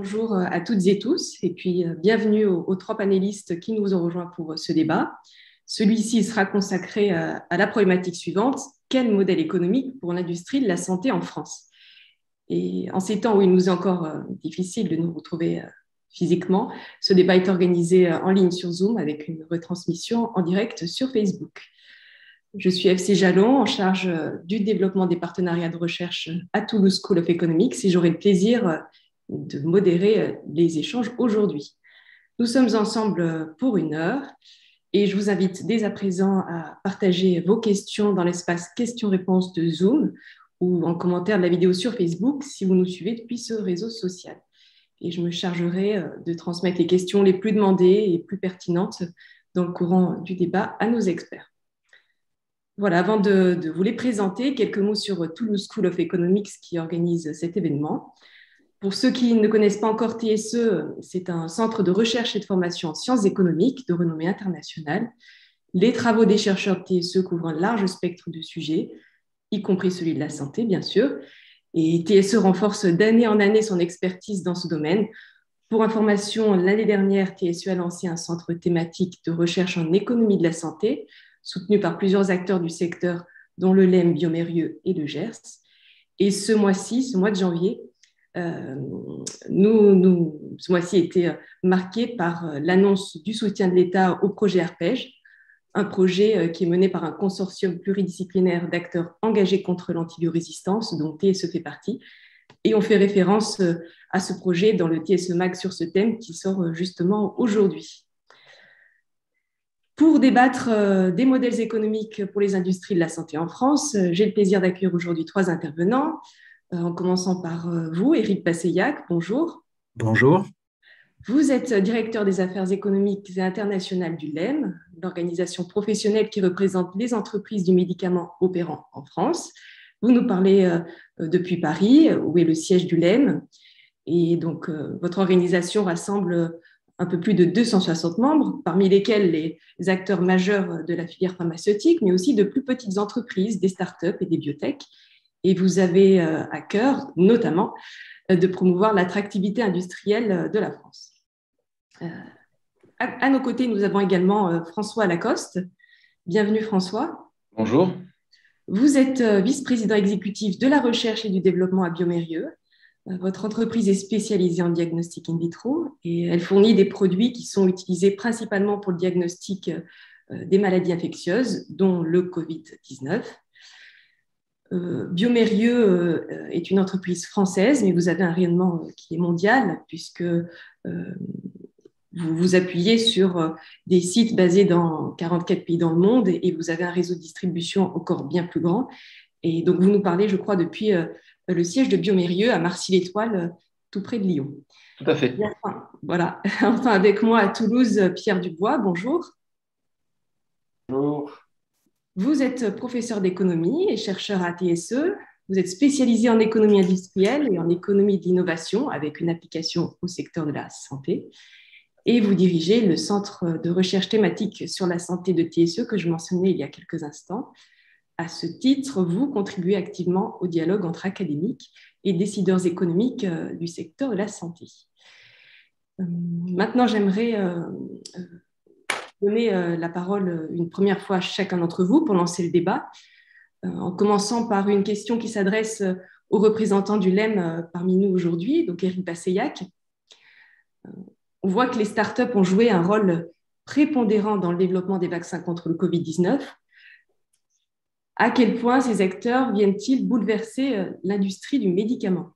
bonjour à toutes et tous, et puis bienvenue aux trois panélistes qui nous ont rejoints pour ce débat. Celui-ci sera consacré à la problématique suivante: quel modèle économique pour l'industrie de la santé en France? Et en ces temps où il nous est encore difficile de nous retrouver physiquement, ce débat est organisé en ligne sur Zoom avec une retransmission en direct sur Facebook. Je suis FC Jalon, en charge du développement des partenariats de recherche à Toulouse School of Economics, et j'aurai le plaisir de modérer les échanges aujourd'hui. Nous sommes ensemble pour 1 heure et je vous invite dès à présent à partager vos questions dans l'espace questions-réponses de Zoom ou en commentaire de la vidéo sur Facebook si vous nous suivez depuis ce réseau social. Et je me chargerai de transmettre les questions les plus demandées et plus pertinentes dans le courant du débat à nos experts. Voilà, avant de vous les présenter, quelques mots sur Toulouse School of Economics qui organise cet événement. Pour ceux qui ne connaissent pas encore TSE, c'est un centre de recherche et de formation en sciences économiques de renommée internationale. Les travaux des chercheurs de TSE couvrent un large spectre de sujets, y compris celui de la santé, bien sûr. Et TSE renforce d'année en année son expertise dans ce domaine. Pour information, l'année dernière, TSE a lancé un centre thématique de recherche en économie de la santé, soutenu par plusieurs acteurs du secteur, dont le LEM, Biomérieux et le GERS. Et ce mois-ci, ce mois de janvier, ce mois-ci a été marqué par l'annonce du soutien de l'État au projet Arpège, un projet qui est mené par un consortium pluridisciplinaire d'acteurs engagés contre l'antibiorésistance, dont TSE fait partie. Et on fait référence à ce projet dans le TSE Mag sur ce thème qui sort justement aujourd'hui. Pour débattre des modèles économiques pour les industries de la santé en France, j'ai le plaisir d'accueillir aujourd'hui 3 intervenants, en commençant par vous, Éric Basseillac. Bonjour. Bonjour. Vous êtes directeur des affaires économiques et internationales du LEM, l'organisation professionnelle qui représente les entreprises du médicament opérant en France. Vous nous parlez depuis Paris, où est le siège du LEM. Et donc, votre organisation rassemble un peu plus de 260 membres, parmi lesquels les acteurs majeurs de la filière pharmaceutique, mais aussi de plus petites entreprises, des startups et des biotech. Et vous avez à cœur, notamment, de promouvoir l'attractivité industrielle de la France. À nos côtés, nous avons également François Lacoste. Bienvenue, François. Bonjour. Vous êtes vice-président exécutif de la recherche et du développement à Biomérieux. Votre entreprise est spécialisée en diagnostic in vitro et elle fournit des produits qui sont utilisés principalement pour le diagnostic des maladies infectieuses, dont le Covid-19. Biomérieux est une entreprise française, mais vous avez un rayonnement qui est mondial, puisque vous vous appuyez sur des sites basés dans 44 pays dans le monde et vous avez un réseau de distribution encore bien plus grand. Et donc, vous nous parlez, je crois, depuis le siège de Biomérieux à Marcy-l'Étoile, tout près de Lyon. Tout à fait. Enfin, voilà. Enfin, avec moi à Toulouse, Pierre Dubois, bonjour. Bonjour. Vous êtes professeur d'économie et chercheur à TSE. Vous êtes spécialisé en économie industrielle et en économie d'innovation avec une application au secteur de la santé. Et vous dirigez le centre de recherche thématique sur la santé de TSE que je mentionnais il y a quelques instants. À ce titre, vous contribuez activement au dialogue entre académiques et décideurs économiques du secteur de la santé. Maintenant, j'aimerais donner la parole une première fois à chacun d'entre vous pour lancer le débat, en commençant par une question qui s'adresse aux représentants du LEM parmi nous aujourd'hui, donc Éric Basseillac. On voit que les startups ont joué un rôle prépondérant dans le développement des vaccins contre le Covid-19. À quel point ces acteurs viennent-ils bouleverser l'industrie du médicament?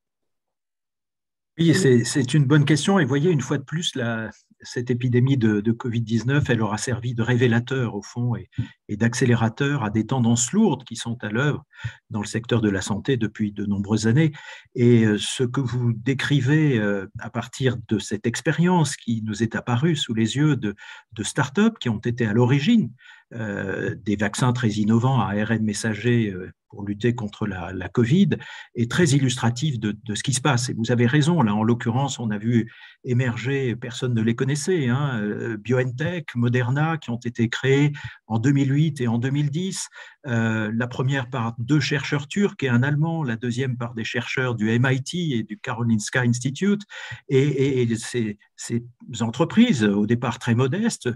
Oui, c'est une bonne question. Et vous voyez, une fois de plus, cette épidémie de Covid-19, elle aura servi de révélateur, au fond, et d'accélérateur à des tendances lourdes qui sont à l'œuvre dans le secteur de la santé depuis de nombreuses années. Et ce que vous décrivez à partir de cette expérience qui nous est apparue sous les yeux de start-up qui ont été à l'origine des vaccins très innovants à ARN messager pour lutter contre la Covid est très illustratif de ce qui se passe. Et vous avez raison, là, en l'occurrence, on a vu émerger, personne ne les connaissait, hein, BioNTech, Moderna, qui ont été créés en 2008 et en 2010. La première par 2 chercheurs turcs et un Allemand, la deuxième par des chercheurs du MIT et du Karolinska Institute. Et ces entreprises, au départ très modestes,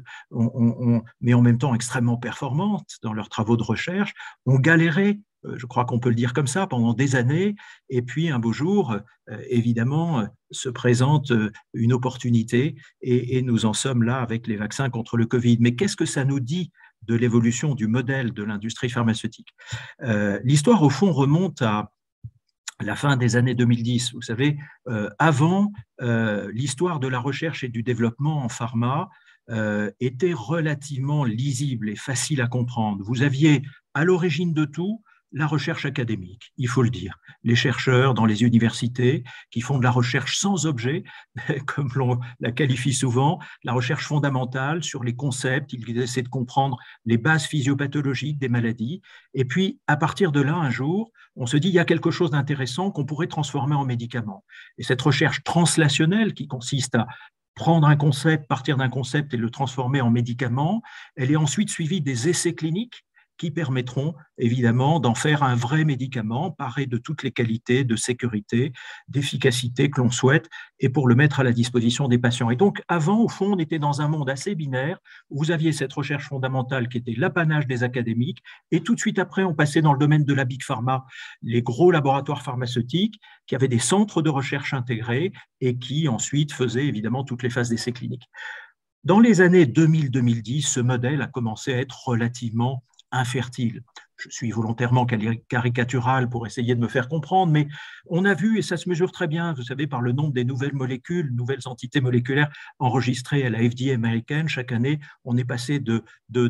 mais en même temps extrêmement performantes dans leurs travaux de recherche, ont galéré, je crois qu'on peut le dire comme ça, pendant des années. Et puis un beau jour, évidemment, se présente une opportunité et nous en sommes là avec les vaccins contre le Covid. Mais qu'est-ce que ça nous dit de l'évolution du modèle de l'industrie pharmaceutique? L'histoire, au fond, remonte à la fin des années 2010. Vous savez, avant, l'histoire de la recherche et du développement en pharma était relativement lisible et facile à comprendre. Vous aviez à l'origine de tout la recherche académique, il faut le dire. Les chercheurs dans les universités qui font de la recherche sans objet, comme l'on la qualifie souvent, la recherche fondamentale sur les concepts, ils essaient de comprendre les bases physiopathologiques des maladies. Et puis, à partir de là, un jour, on se dit il y a quelque chose d'intéressant qu'on pourrait transformer en médicament. Et cette recherche translationnelle qui consiste à prendre un concept, partir d'un concept et le transformer en médicament, elle est ensuite suivie des essais cliniques qui permettront évidemment d'en faire un vrai médicament paré de toutes les qualités de sécurité, d'efficacité que l'on souhaite et pour le mettre à la disposition des patients. Et donc avant, au fond, on était dans un monde assez binaire où vous aviez cette recherche fondamentale qui était l'apanage des académiques et tout de suite après, on passait dans le domaine de la Big Pharma, les gros laboratoires pharmaceutiques qui avaient des centres de recherche intégrés et qui ensuite faisaient évidemment toutes les phases d'essais cliniques. Dans les années 2000-2010, ce modèle a commencé à être relativement infertile. Je suis volontairement caricatural pour essayer de me faire comprendre, mais on a vu, et ça se mesure très bien, vous savez, par le nombre des nouvelles molécules, nouvelles entités moléculaires enregistrées à la FDA américaine. Chaque année, on est passé de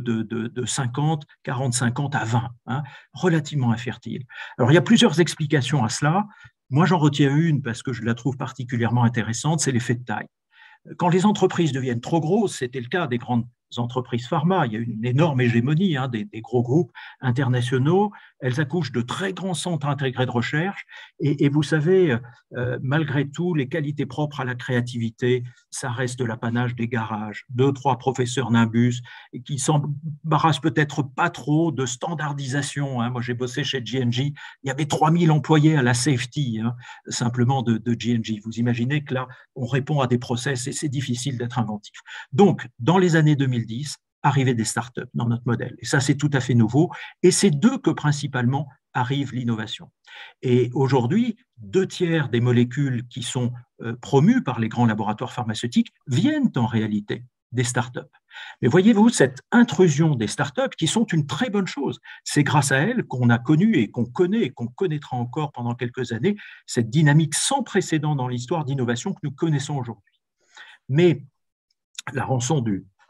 50, 40, 50 à 20, hein, relativement infertile. Alors, il y a plusieurs explications à cela. Moi, j'en retiens une parce que je la trouve particulièrement intéressante, c'est l'effet de taille. Quand les entreprises deviennent trop grosses, c'était le cas des grandes entreprises pharma, il y a une énorme hégémonie des gros groupes internationaux, elles accouchent de très grands centres intégrés de recherche et vous savez, malgré tout, les qualités propres à la créativité, ça reste de l'apanage des garages, 2, 3 professeurs Nimbus qui s'embarrassent peut-être pas trop de standardisation. Moi, j'ai bossé chez J&J, il y avait 3000 employés à la safety, simplement de J&J. Vous imaginez que là, on répond à des process et c'est difficile d'être inventif. Donc, dans les années 2010, arrivée des startups dans notre modèle. Et ça, c'est tout à fait nouveau. Et c'est d'eux que principalement arrive l'innovation. Et aujourd'hui, 2/3 des molécules qui sont promues par les grands laboratoires pharmaceutiques viennent en réalité des startups. Mais voyez-vous, cette intrusion des startups, qui sont une très bonne chose, c'est grâce à elles qu'on a connu et qu'on connaît et qu'on connaîtra encore pendant quelques années cette dynamique sans précédent dans l'histoire d'innovation que nous connaissons aujourd'hui. Mais la rançon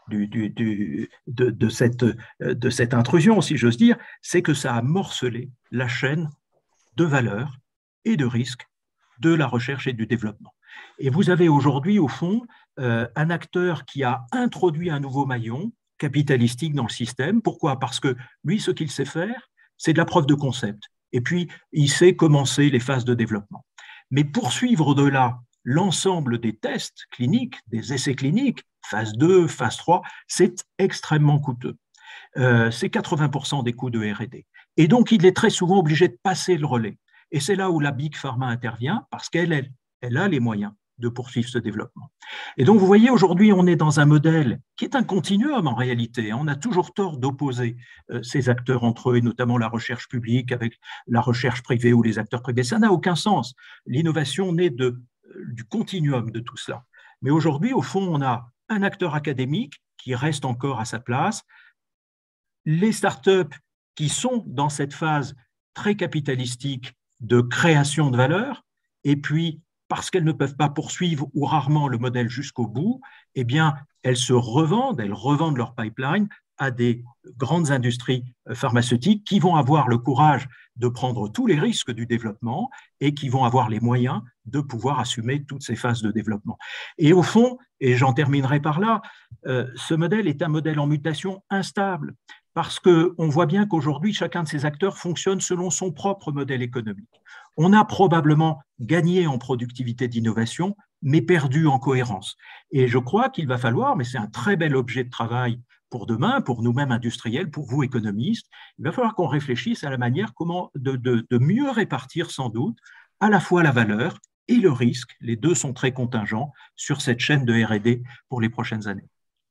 de cette intrusion, si j'ose dire, c'est que ça a morcelé la chaîne de valeur et de risque de la recherche et du développement. Et vous avez aujourd'hui, au fond, un acteur qui a introduit un nouveau maillon capitalistique dans le système. Pourquoi? Parce que lui, ce qu'il sait faire, c'est de la preuve de concept. Et puis, il sait commencer les phases de développement. Mais poursuivre au-delà l'ensemble des tests cliniques, des essais cliniques, phase 2, phase 3, c'est extrêmement coûteux. C'est 80% des coûts de R&D. Et donc, il est très souvent obligé de passer le relais. Et c'est là où la Big Pharma intervient, parce qu'elle a les moyens de poursuivre ce développement. Et donc, vous voyez, aujourd'hui, on est dans un modèle qui est un continuum en réalité. On a toujours tort d'opposer ces acteurs entre eux, et notamment la recherche publique avec la recherche privée ou les acteurs privés. Ça n'a aucun sens. L'innovation naît du continuum de tout cela. Mais aujourd'hui, au fond, on a un acteur académique qui reste encore à sa place, les startups qui sont dans cette phase très capitalistique de création de valeur, et puis parce qu'elles ne peuvent pas poursuivre ou rarement le modèle jusqu'au bout, eh bien, elles revendent leur pipeline à des grandes industries pharmaceutiques qui vont avoir le courage de prendre tous les risques du développement et qui vont avoir les moyens de pouvoir assumer toutes ces phases de développement. Et au fond, et j'en terminerai par là, ce modèle est un modèle en mutation instable. parce qu'on voit bien qu'aujourd'hui, chacun de ces acteurs fonctionne selon son propre modèle économique. On a probablement gagné en productivité d'innovation, mais perdu en cohérence. Et je crois qu'il va falloir, mais c'est un très bel objet de travail pour demain, pour nous-mêmes industriels, pour vous économistes, il va falloir qu'on réfléchisse à la manière comment de mieux répartir sans doute à la fois la valeur et le risque, les deux sont très contingents sur cette chaîne de R&D pour les prochaines années.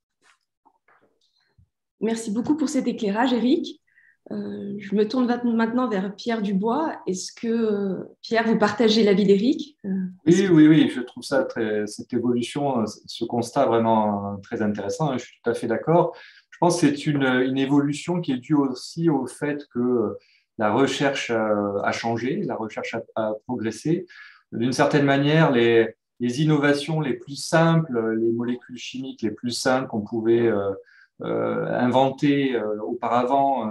Merci beaucoup pour cet éclairage, Eric. Je me tourne maintenant vers Pierre Dubois. Est-ce que, Pierre, vous partagez l'avis d'Eric? Oui, je trouve cette évolution, ce constat vraiment très intéressant. Je suis tout à fait d'accord. Je pense que c'est une évolution qui est due aussi au fait que la recherche a changé, la recherche a progressé. D'une certaine manière, les innovations les plus simples, les molécules chimiques les plus simples qu'on pouvait inventées auparavant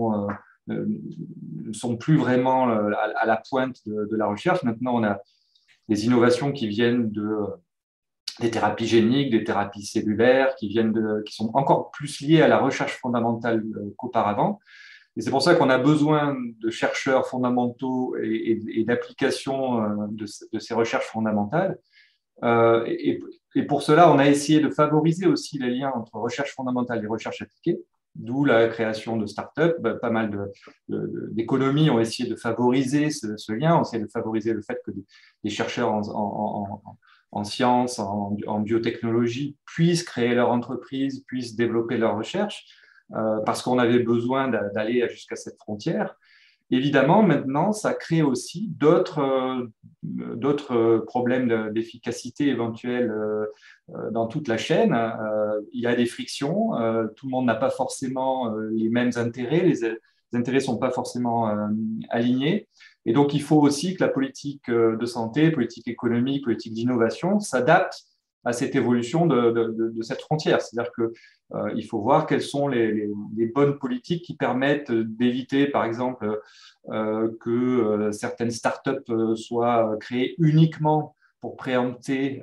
sont plus vraiment à la pointe de la recherche. Maintenant, on a des innovations qui viennent des thérapies géniques, des thérapies cellulaires, qui sont encore plus liées à la recherche fondamentale qu'auparavant. Et c'est pour ça qu'on a besoin de chercheurs fondamentaux et d'applications de ces recherches fondamentales. Et pour cela, on a essayé de favoriser aussi les liens entre recherche fondamentale et recherche appliquée, d'où la création de startups. Pas mal d'économies ont essayé de favoriser ce lien, ont essayé de favoriser le fait que des chercheurs en sciences, en biotechnologie puissent créer leur entreprise, puissent développer leur recherche, parce qu'on avait besoin d'aller jusqu'à cette frontière. Évidemment, maintenant, ça crée aussi d'autres problèmes d'efficacité éventuels dans toute la chaîne. Il y a des frictions, tout le monde n'a pas forcément les mêmes intérêts, les intérêts ne sont pas forcément alignés. Et donc, il faut aussi que la politique de santé, politique économique, politique d'innovation s'adapte à cette évolution de cette frontière. C'est-à-dire qu'il faut voir quelles sont les bonnes politiques qui permettent d'éviter, par exemple, que certaines startups soient créées uniquement pour préempter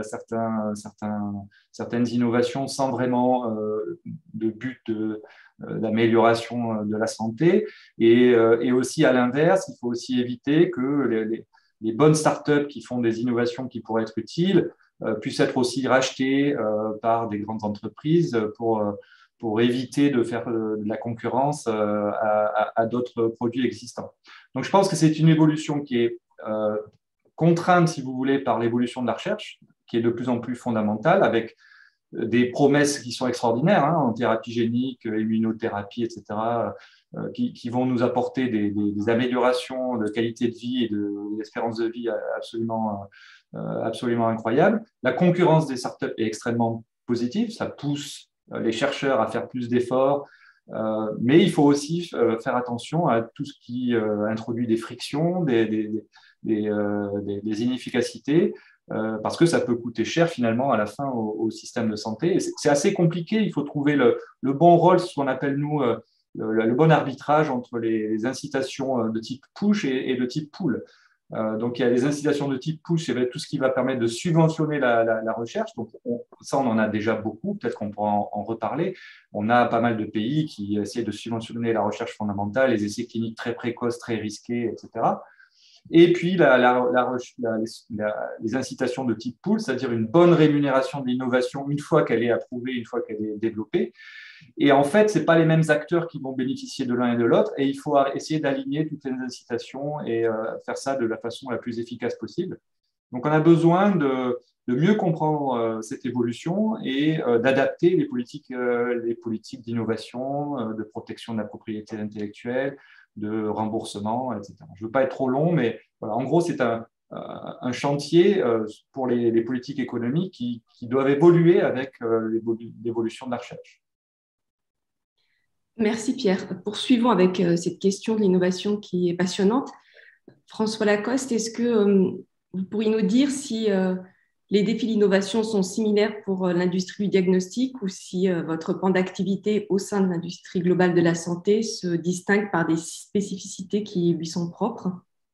certaines innovations sans vraiment de but d'amélioration de la santé. Et aussi, à l'inverse, il faut aussi éviter que les bonnes startups qui font des innovations qui pourraient être utiles puissent être aussi rachetées par des grandes entreprises pour éviter de faire de la concurrence à d'autres produits existants. Donc, je pense que c'est une évolution qui est contrainte, si vous voulez, par l'évolution de la recherche, qui est de plus en plus fondamentale, avec des promesses qui sont extraordinaires en thérapie génique, immunothérapie, etc., qui vont nous apporter des améliorations de qualité de vie et d'espérance de vie absolument incroyables. La concurrence des startups est extrêmement positive, ça pousse les chercheurs à faire plus d'efforts, mais il faut aussi faire attention à tout ce qui introduit des frictions, des inefficacités, parce que ça peut coûter cher finalement à la fin au système de santé. C'est assez compliqué, il faut trouver le bon rôle, ce qu'on appelle nous le bon arbitrage entre les incitations de type push et de type pull. Donc, il y a des incitations de type push, c'est tout ce qui va permettre de subventionner la recherche. Donc, ça, on en a déjà beaucoup. Peut-être qu'on pourra en reparler. On a pas mal de pays qui essaient de subventionner la recherche fondamentale, les essais cliniques très précoces, très risqués, etc. Et puis, les incitations de type pull, c'est-à-dire une bonne rémunération de l'innovation une fois qu'elle est approuvée, une fois qu'elle est développée. Et en fait, ce n'est pas les mêmes acteurs qui vont bénéficier de l'un et de l'autre. Et il faut essayer d'aligner toutes les incitations et faire ça de la façon la plus efficace possible. Donc, on a besoin de mieux comprendre cette évolution et d'adapter les politiques d'innovation, de protection de la propriété intellectuelle, de remboursement, etc. Je ne veux pas être trop long, mais voilà, en gros, c'est un chantier pour les politiques économiques qui doivent évoluer avec l'évolution de la recherche. Merci Pierre. Poursuivons avec cette question de l'innovation qui est passionnante. François Lacoste, est-ce que vous pourriez nous dire si les défis d'innovation sont similaires pour l'industrie du diagnostic ou si votre pan d'activité au sein de l'industrie globale de la santé se distingue par des spécificités qui lui sont propres?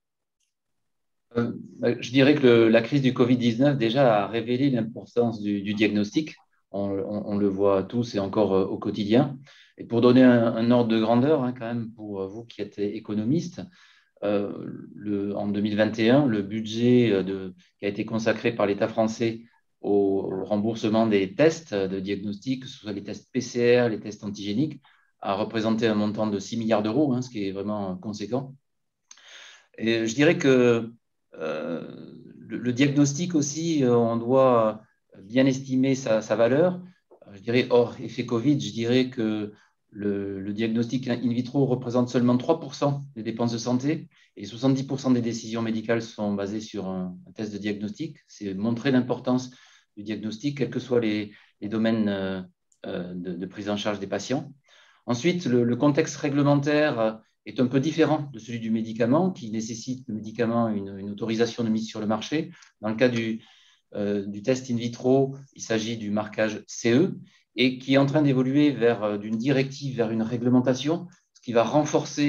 Je dirais que la crise du Covid-19 déjà a révélé l'importance du diagnostic. On le voit tous et encore au quotidien. Et pour donner un ordre de grandeur, hein, quand même, pour vous qui êtes économiste, en 2021, le budget qui a été consacré par l'État français au remboursement des tests de diagnostic, que ce soit les tests PCR, les tests antigéniques, a représenté un montant de 6 milliards d'euros, hein, ce qui est vraiment conséquent. Et je dirais que le diagnostic aussi, on doit bien estimer sa valeur. Je dirais, hors effet Covid, je dirais que le diagnostic in vitro représente seulement 3% des dépenses de santé et 70% des décisions médicales sont basées sur un test de diagnostic. C'est montrer l'importance du diagnostic, quels que soient les domaines de prise en charge des patients. Ensuite, le contexte réglementaire est un peu différent de celui du médicament, qui nécessite le médicament une autorisation de mise sur le marché. Dans le cas du test in vitro, il s'agit du marquage CE et qui est en train d'évoluer d'une directive vers une réglementation, ce qui va renforcer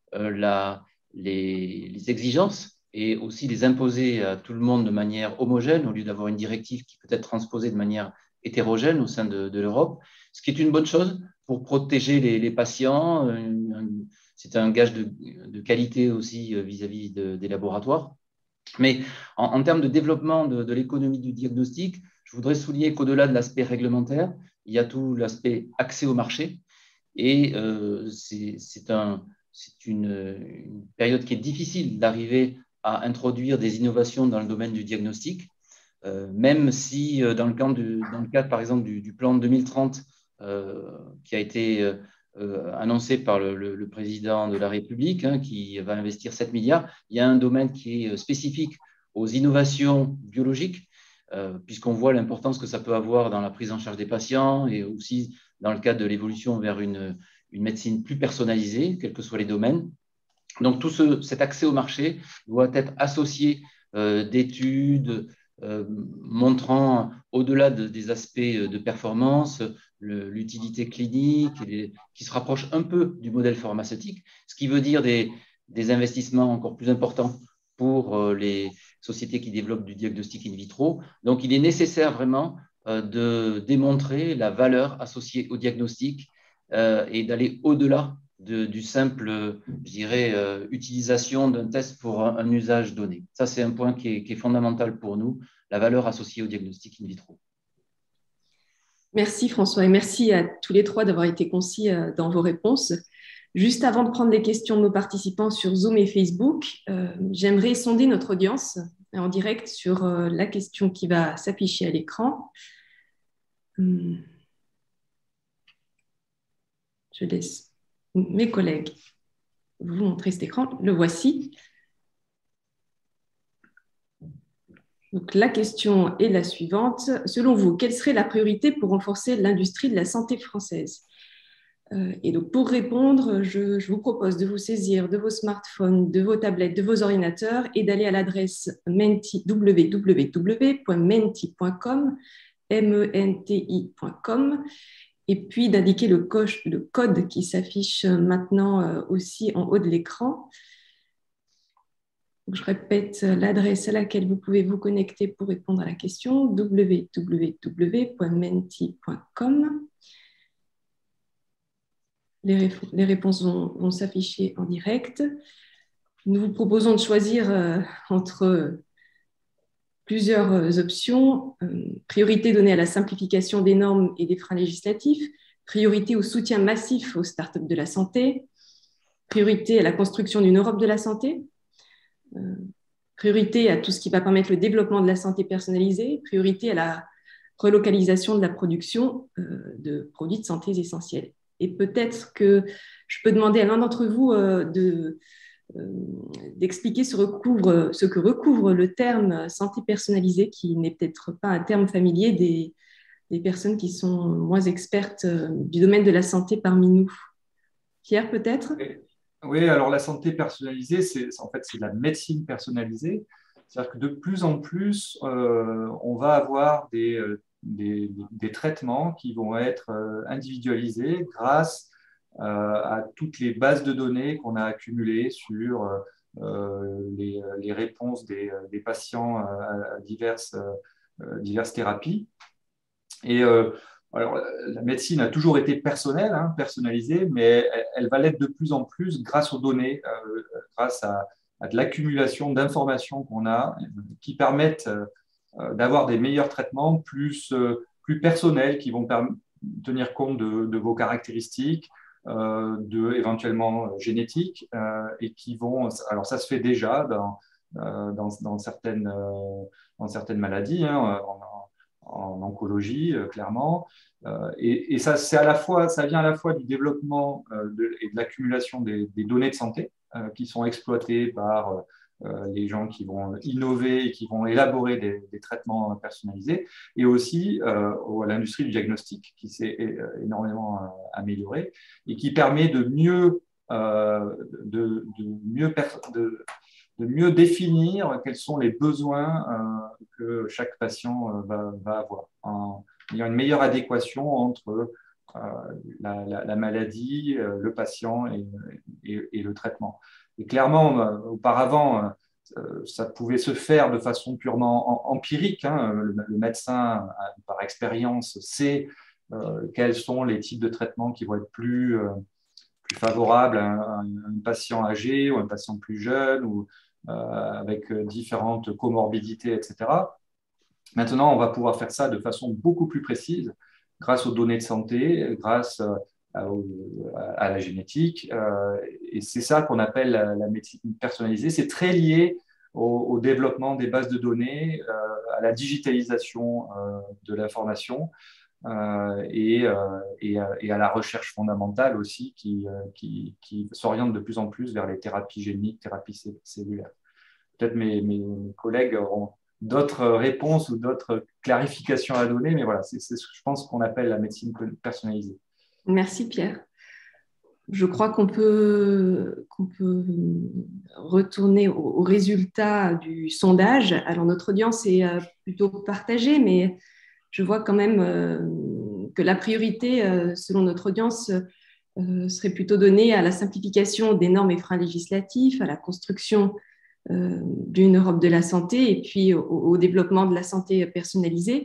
les exigences et aussi les imposer à tout le monde de manière homogène au lieu d'avoir une directive qui peut être transposée de manière hétérogène au sein de l'Europe, ce qui est une bonne chose pour protéger les patients. C'est un gage de qualité aussi vis-à-vis des laboratoires. Mais en termes de développement de l'économie du diagnostic, je voudrais souligner qu'au-delà de l'aspect réglementaire, il y a tout l'aspect accès au marché. Et c'est une période qui est difficile d'arriver à introduire des innovations dans le domaine du diagnostic, même si dans le cadre, par exemple, du plan 2030 qui a été annoncé par le président de la République, hein, qui va investir 7 milliards, il y a un domaine qui est spécifique aux innovations biologiques, puisqu'on voit l'importance que ça peut avoir dans la prise en charge des patients et aussi dans le cadre de l'évolution vers une médecine plus personnalisée, quels que soient les domaines. Donc, tout cet accès au marché doit être associé d'études montrant, au-delà des aspects de performance, l'utilité clinique, qui se rapproche un peu du modèle pharmaceutique, ce qui veut dire des investissements encore plus importants pour les sociétés qui développent du diagnostic in vitro. Donc, il est nécessaire vraiment de démontrer la valeur associée au diagnostic et d'aller au-delà du simple, je dirais, utilisation d'un test pour un usage donné. Ça, c'est un point qui est fondamental pour nous, la valeur associée au diagnostic in vitro. Merci François et merci à tous les trois d'avoir été concis dans vos réponses. Juste avant de prendre les questions de nos participants sur Zoom et Facebook, j'aimerais sonder notre audience en direct sur la question qui va s'afficher à l'écran. Je laisse mes collègues vous montrer cet écran. Le voici. Donc, la question est la suivante. Selon vous, quelle serait la priorité pour renforcer l'industrie de la santé française ? Et donc, pour répondre, je vous propose de vous saisir de vos smartphones, de vos tablettes, de vos ordinateurs et d'aller à l'adresse www.menti.com, menti.com, et puis d'indiquer le code qui s'affiche maintenant aussi en haut de l'écran. Je répète l'adresse à laquelle vous pouvez vous connecter pour répondre à la question, www.menti.com. Les réponses vont s'afficher en direct. Nous vous proposons de choisir entre plusieurs options. Priorité donnée à la simplification des normes et des freins législatifs, priorité au soutien massif aux startups de la santé, priorité à la construction d'une Europe de la santé, priorité à tout ce qui va permettre le développement de la santé personnalisée, priorité à la relocalisation de la production de produits de santé essentiels. Et peut-être que je peux demander à l'un d'entre vous d'expliquer ce que recouvre le terme santé personnalisée, qui n'est peut-être pas un terme familier des personnes qui sont moins expertes du domaine de la santé parmi nous. Pierre, peut-être ? Oui, alors la santé personnalisée, c'est la médecine personnalisée. C'est-à-dire que de plus en plus, on va avoir des traitements qui vont être individualisés grâce à toutes les bases de données qu'on a accumulées sur les réponses des patients à diverses thérapies. Et Alors, la médecine a toujours été personnelle, hein, personnalisée, mais elle va l'être de plus en plus grâce aux données, grâce à de l'accumulation d'informations qu'on a qui permettent d'avoir des meilleurs traitements plus personnels qui vont tenir compte de vos caractéristiques, éventuellement génétiques, et qui vont. Alors, ça se fait déjà dans certaines maladies, hein, en oncologie, clairement. Et ça, ça vient à la fois du développement et de l'accumulation des données de santé qui sont exploitées par les gens qui vont innover et qui vont élaborer des traitements personnalisés, et aussi à l'industrie du diagnostic qui s'est énormément améliorée et qui permet de mieux définir quels sont les besoins que chaque patient va avoir, en ayant une meilleure adéquation entre la maladie, le patient et le traitement. Et clairement, auparavant, ça pouvait se faire de façon purement empirique, hein. Le médecin, par expérience, sait quels sont les types de traitements qui vont être plus favorables à un patient âgé ou un patient plus jeune, ou avec différentes comorbidités, etc. Maintenant, on va pouvoir faire ça de façon beaucoup plus précise grâce aux données de santé, grâce à la génétique. Et c'est ça qu'on appelle la médecine personnalisée. C'est très lié au développement des bases de données, à la digitalisation de l'information et à la recherche fondamentale aussi qui s'oriente de plus en plus vers les thérapies géniques, thérapies cellulaires. Peut-être mes collègues auront d'autres réponses ou d'autres clarifications à donner, mais voilà, c'est je pense qu'on appelle la médecine personnalisée. Merci Pierre. Je crois qu'on peut retourner aux résultats du sondage. Alors notre audience est plutôt partagée, mais je vois quand même que la priorité, selon notre audience, serait plutôt donnée à la simplification des normes et freins législatifs, à la construction d'une Europe de la santé et puis au développement de la santé personnalisée.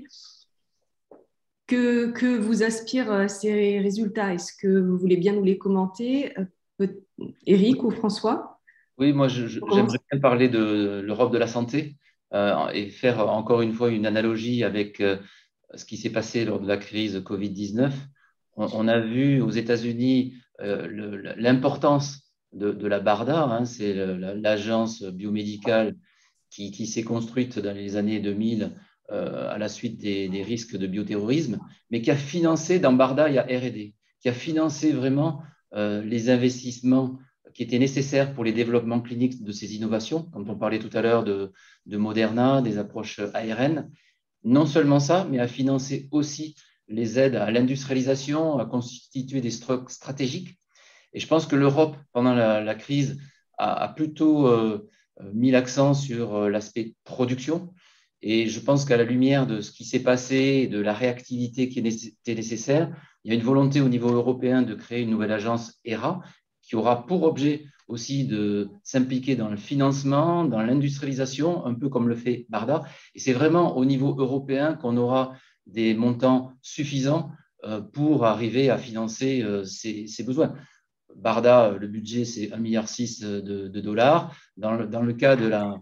Que vous inspirent ces résultats? Est-ce que vous voulez bien nous les commenter, Éric ou François? Oui, moi j'aimerais bien parler de l'Europe de la santé et faire encore une fois une analogie avec ce qui s'est passé lors de la crise Covid-19. On a vu aux États-Unis l'importance de la BARDA, hein, c'est l'agence biomédicale qui s'est construite dans les années 2000 à la suite des risques de bioterrorisme, mais qui a financé, dans BARDA, il y a R&D, qui a financé vraiment les investissements qui étaient nécessaires pour les développements cliniques de ces innovations, comme on parlait tout à l'heure de Moderna, des approches ARN. Non seulement ça, mais a financé aussi les aides à l'industrialisation, à constituer des stocks stratégiques. Et je pense que l'Europe, pendant la crise, a plutôt mis l'accent sur l'aspect production. Et je pense qu'à la lumière de ce qui s'est passé et de la réactivité qui était nécessaire, il y a une volonté au niveau européen de créer une nouvelle agence HERA qui aura pour objet aussi de s'impliquer dans le financement, dans l'industrialisation, un peu comme le fait BARDA. Et c'est vraiment au niveau européen qu'on aura des montants suffisants pour arriver à financer ces besoins. BARDA, le budget, c'est 1,6 milliard de dollars. Dans le cas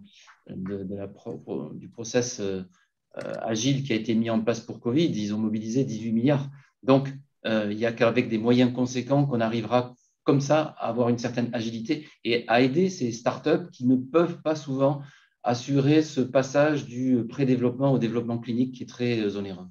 du process agile qui a été mis en place pour Covid, ils ont mobilisé 18 milliards. Donc, il n'y a qu'avec des moyens conséquents qu'on arrivera comme ça à avoir une certaine agilité et à aider ces startups qui ne peuvent pas souvent assurer ce passage du pré-développement au développement clinique qui est très onéreux.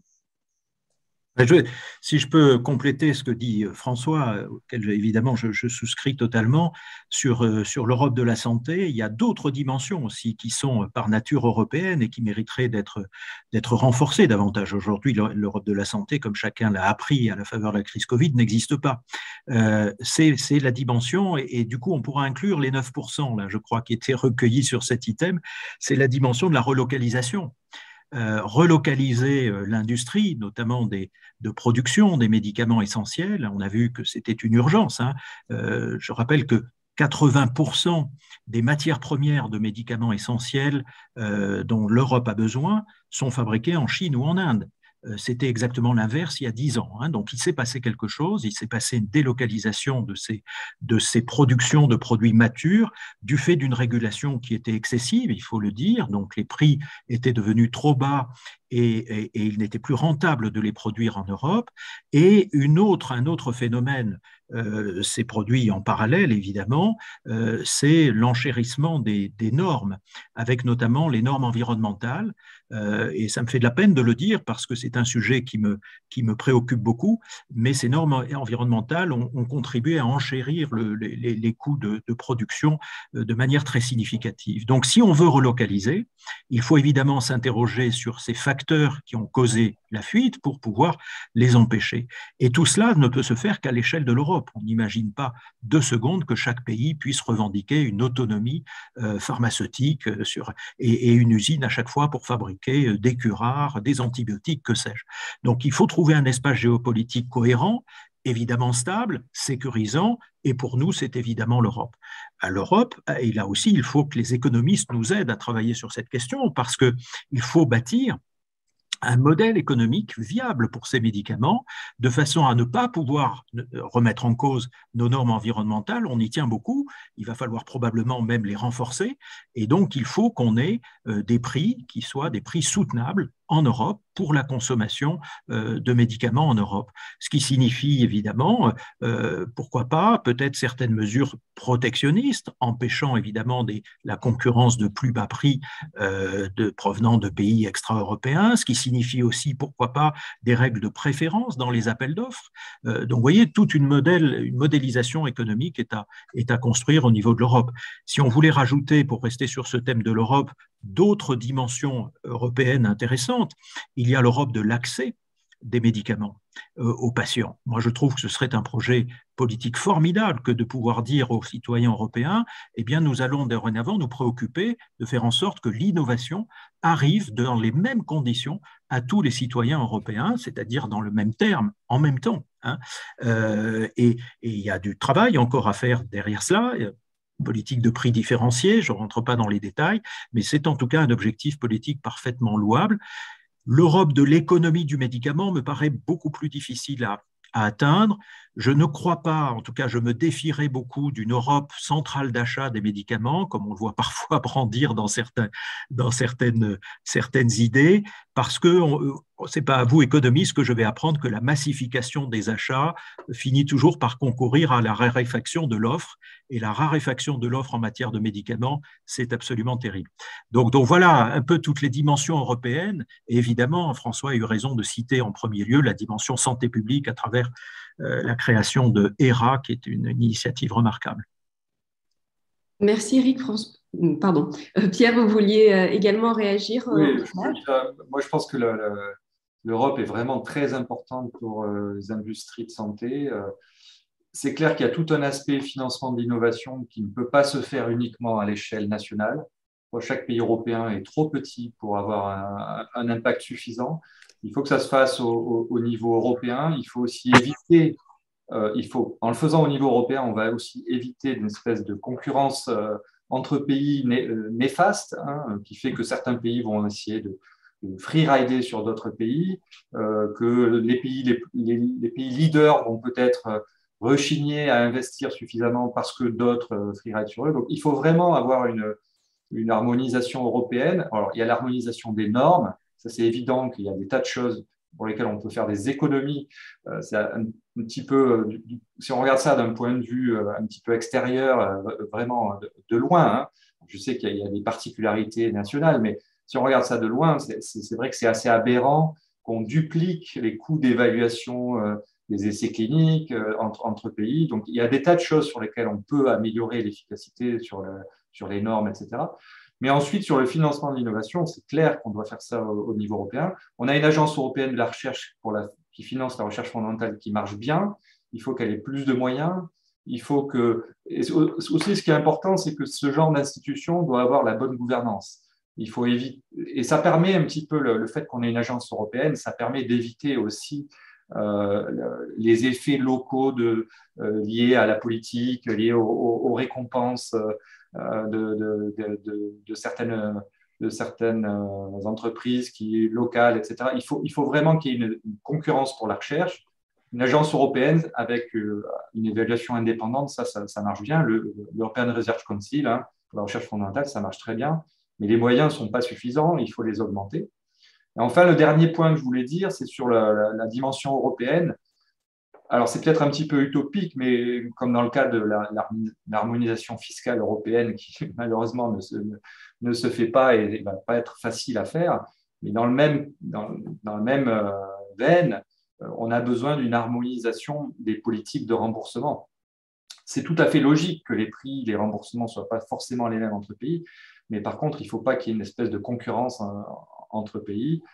Si je peux compléter ce que dit François, auquel évidemment je souscris totalement, sur l'Europe de la santé, il y a d'autres dimensions aussi qui sont par nature européennes et qui mériteraient d'être renforcées davantage. Aujourd'hui, l'Europe de la santé, comme chacun l'a appris à la faveur de la crise Covid, n'existe pas. C'est la dimension, et du coup on pourra inclure les 9%, là, je crois, qui étaient recueillis sur cet item, c'est la dimension de la relocalisation. Relocaliser l'industrie, notamment de production des médicaments essentiels. On a vu que c'était une urgence, hein. Je rappelle que 80% des matières premières de médicaments essentiels dont l'Europe a besoin sont fabriquées en Chine ou en Inde. c'était exactement l'inverse il y a 10 ans. Hein. Donc, il s'est passé quelque chose, il s'est passé une délocalisation de ces productions de produits matures du fait d'une régulation qui était excessive, il faut le dire. Donc, les prix étaient devenus trop bas et il n'était plus rentable de les produire en Europe. Et un autre phénomène s'est produit en parallèle, évidemment, c'est l'enchérissement des normes, avec notamment les normes environnementales. Et ça me fait de la peine de le dire parce que c'est un sujet qui me préoccupe beaucoup, mais ces normes environnementales ont contribué à enchérir les coûts de production de manière très significative. Donc, si on veut relocaliser, il faut évidemment s'interroger sur ces facteurs qui ont causé la fuite pour pouvoir les empêcher. Et tout cela ne peut se faire qu'à l'échelle de l'Europe. On n'imagine pas 2 secondes que chaque pays puisse revendiquer une autonomie pharmaceutique et une usine à chaque fois pour fabriquer des curares, des antibiotiques, que sais-je. Donc il faut trouver un espace géopolitique cohérent, évidemment stable, sécurisant, et pour nous, c'est évidemment l'Europe. À l'Europe, et là aussi, il faut que les économistes nous aident à travailler sur cette question, parce qu'il faut bâtir un modèle économique viable pour ces médicaments, de façon à ne pas pouvoir remettre en cause nos normes environnementales. On y tient beaucoup, il va falloir probablement même les renforcer, et donc il faut qu'on ait des prix qui soient des prix soutenables en Europe pour la consommation de médicaments en Europe. Ce qui signifie évidemment, pourquoi pas, peut-être certaines mesures protectionnistes, empêchant évidemment la concurrence de plus bas prix provenant de pays extra-européens, ce qui signifie aussi, pourquoi pas, des règles de préférence dans les appels d'offres. Donc, vous voyez, toute une modélisation économique est à construire au niveau de l'Europe. Si on voulait rajouter, pour rester sur ce thème de l'Europe, d'autres dimensions européennes intéressantes, il y a l'Europe de l'accès des médicaments aux patients. Moi, je trouve que ce serait un projet politique formidable que de pouvoir dire aux citoyens européens, eh bien, nous allons dorénavant nous préoccuper de faire en sorte que l'innovation arrive dans les mêmes conditions à tous les citoyens européens, c'est-à-dire dans le même terme, en même temps. Hein. Et il y a du travail encore à faire derrière cela, politique de prix différenciés, je ne rentre pas dans les détails, mais c'est en tout cas un objectif politique parfaitement louable. L'Europe de l'économie du médicament me paraît beaucoup plus difficile à atteindre. Je ne crois pas, en tout cas je me défierais beaucoup d'une Europe centrale d'achat des médicaments, comme on le voit parfois brandir dans certaines idées, parce que ce n'est pas à vous, économistes, que je vais apprendre que la massification des achats finit toujours par concourir à la raréfaction de l'offre, et la raréfaction de l'offre en matière de médicaments, c'est absolument terrible. Donc voilà un peu toutes les dimensions européennes, et évidemment, François a eu raison de citer en premier lieu la dimension santé publique à travers la création de HERA, qui est une initiative remarquable. Merci Eric. Pardon. Pierre, vous vouliez également réagir? Oui, moi je pense que l'Europe est vraiment très importante pour les industries de santé. C'est clair qu'il y a tout un aspect financement de l'innovation qui ne peut pas se faire uniquement à l'échelle nationale. Chaque pays européen est trop petit pour avoir un impact suffisant. Il faut que ça se fasse au niveau européen. Il faut aussi éviter, en le faisant au niveau européen, on va aussi éviter une espèce de concurrence entre pays néfaste, hein, qui fait que certains pays vont essayer de free-rider sur d'autres pays, que les pays leaders vont peut-être rechigner à investir suffisamment parce que d'autres free-ride sur eux. Donc, il faut vraiment avoir une harmonisation européenne. Alors, il y a l'harmonisation des normes. Ça, c'est évident qu'il y a des tas de choses pour lesquelles on peut faire des économies. C'est un petit peu, si on regarde ça d'un point de vue un petit peu extérieur, vraiment de loin, hein. Je sais qu'il y a des particularités nationales, mais si on regarde ça de loin, c'est vrai que c'est assez aberrant qu'on duplique les coûts d'évaluation des essais cliniques entre pays. Donc, il y a des tas de choses sur lesquelles on peut améliorer l'efficacité sur les normes, etc. Mais ensuite, sur le financement de l'innovation, c'est clair qu'on doit faire ça au niveau européen. On a une agence européenne de la recherche qui finance la recherche fondamentale qui marche bien. Il faut qu'elle ait plus de moyens. Il faut que… Et aussi, ce qui est important, c'est que ce genre d'institution doit avoir la bonne gouvernance. Il faut éviter… Et ça permet un petit peu, le fait qu'on ait une agence européenne, ça permet d'éviter aussi les effets locaux liés à la politique, liés aux récompenses de certaines entreprises locales, etc. Il faut vraiment qu'il y ait une concurrence pour la recherche. Une agence européenne avec une évaluation indépendante, ça marche bien. L'European Research Council, hein, pour la recherche fondamentale, ça marche très bien. Mais les moyens ne sont pas suffisants, il faut les augmenter. Et enfin, le dernier point que je voulais dire, c'est sur la dimension européenne. Alors, c'est peut-être un petit peu utopique, mais comme dans le cas de l'harmonisation fiscale européenne, qui malheureusement ne se fait pas et ne va pas être facile à faire, mais dans le même veine, on a besoin d'une harmonisation des politiques de remboursement. C'est tout à fait logique que les prix, les remboursements ne soient pas forcément les mêmes entre pays, mais par contre, il ne faut pas qu'il y ait une espèce de concurrence entre pays.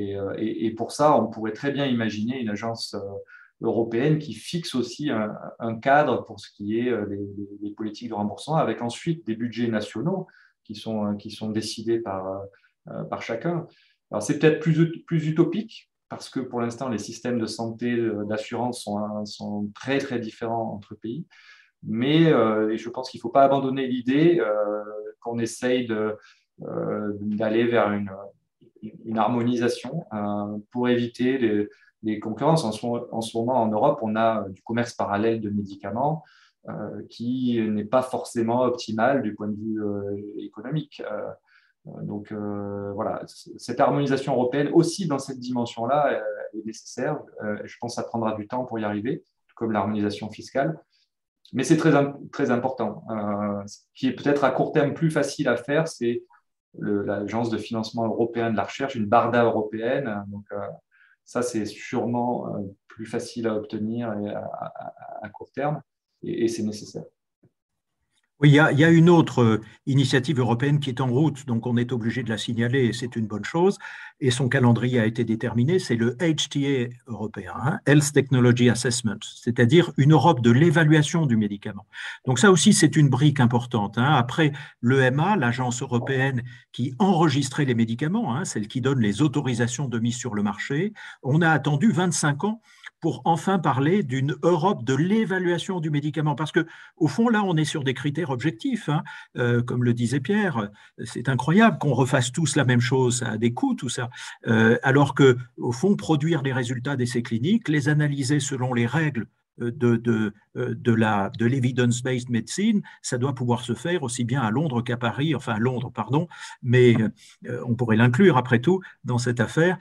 Et pour ça, on pourrait très bien imaginer une agence européenne qui fixe aussi un cadre pour ce qui est les politiques de remboursement, avec ensuite des budgets nationaux qui sont décidés par chacun. Alors, c'est peut-être plus utopique, parce que pour l'instant, les systèmes de santé, d'assurance sont très, très différents entre pays. Mais je pense qu'il ne faut pas abandonner l'idée qu'on essaye d'aller vers une harmonisation pour éviter les concurrences. En ce moment, en Europe, on a du commerce parallèle de médicaments qui n'est pas forcément optimal du point de vue économique. Donc voilà, cette harmonisation européenne aussi dans cette dimension-là est nécessaire. Je pense que ça prendra du temps pour y arriver, comme l'harmonisation fiscale. Mais c'est très, très important. Ce qui est peut-être à court terme plus facile à faire, c'est l'Agence de financement européen de la recherche, une BARDA européenne. Donc ça, c'est sûrement plus facile à obtenir à court terme, et c'est nécessaire. Oui, il y a une autre initiative européenne qui est en route, donc on est obligé de la signaler et c'est une bonne chose. Et son calendrier a été déterminé, c'est le HTA européen, hein, Health Technology Assessment, c'est-à-dire une Europe de l'évaluation du médicament. Donc ça aussi, c'est une brique importante. Hein. Après l'EMA, l'agence européenne qui enregistrait les médicaments, hein, celle qui donne les autorisations de mise sur le marché, on a attendu 25 ans pour enfin parler d'une Europe de l'évaluation du médicament. Parce que, au fond, là, on est sur des critères objectifs. Hein. Comme le disait Pierre, c'est incroyable qu'on refasse tous la même chose, ça a des coûts, tout ça. Alors que, au fond, produire les résultats d'essais cliniques, les analyser selon les règles de l'evidence-based medicine, ça doit pouvoir se faire aussi bien à Londres qu'à Paris, enfin à Londres, pardon, mais on pourrait l'inclure après tout dans cette affaire.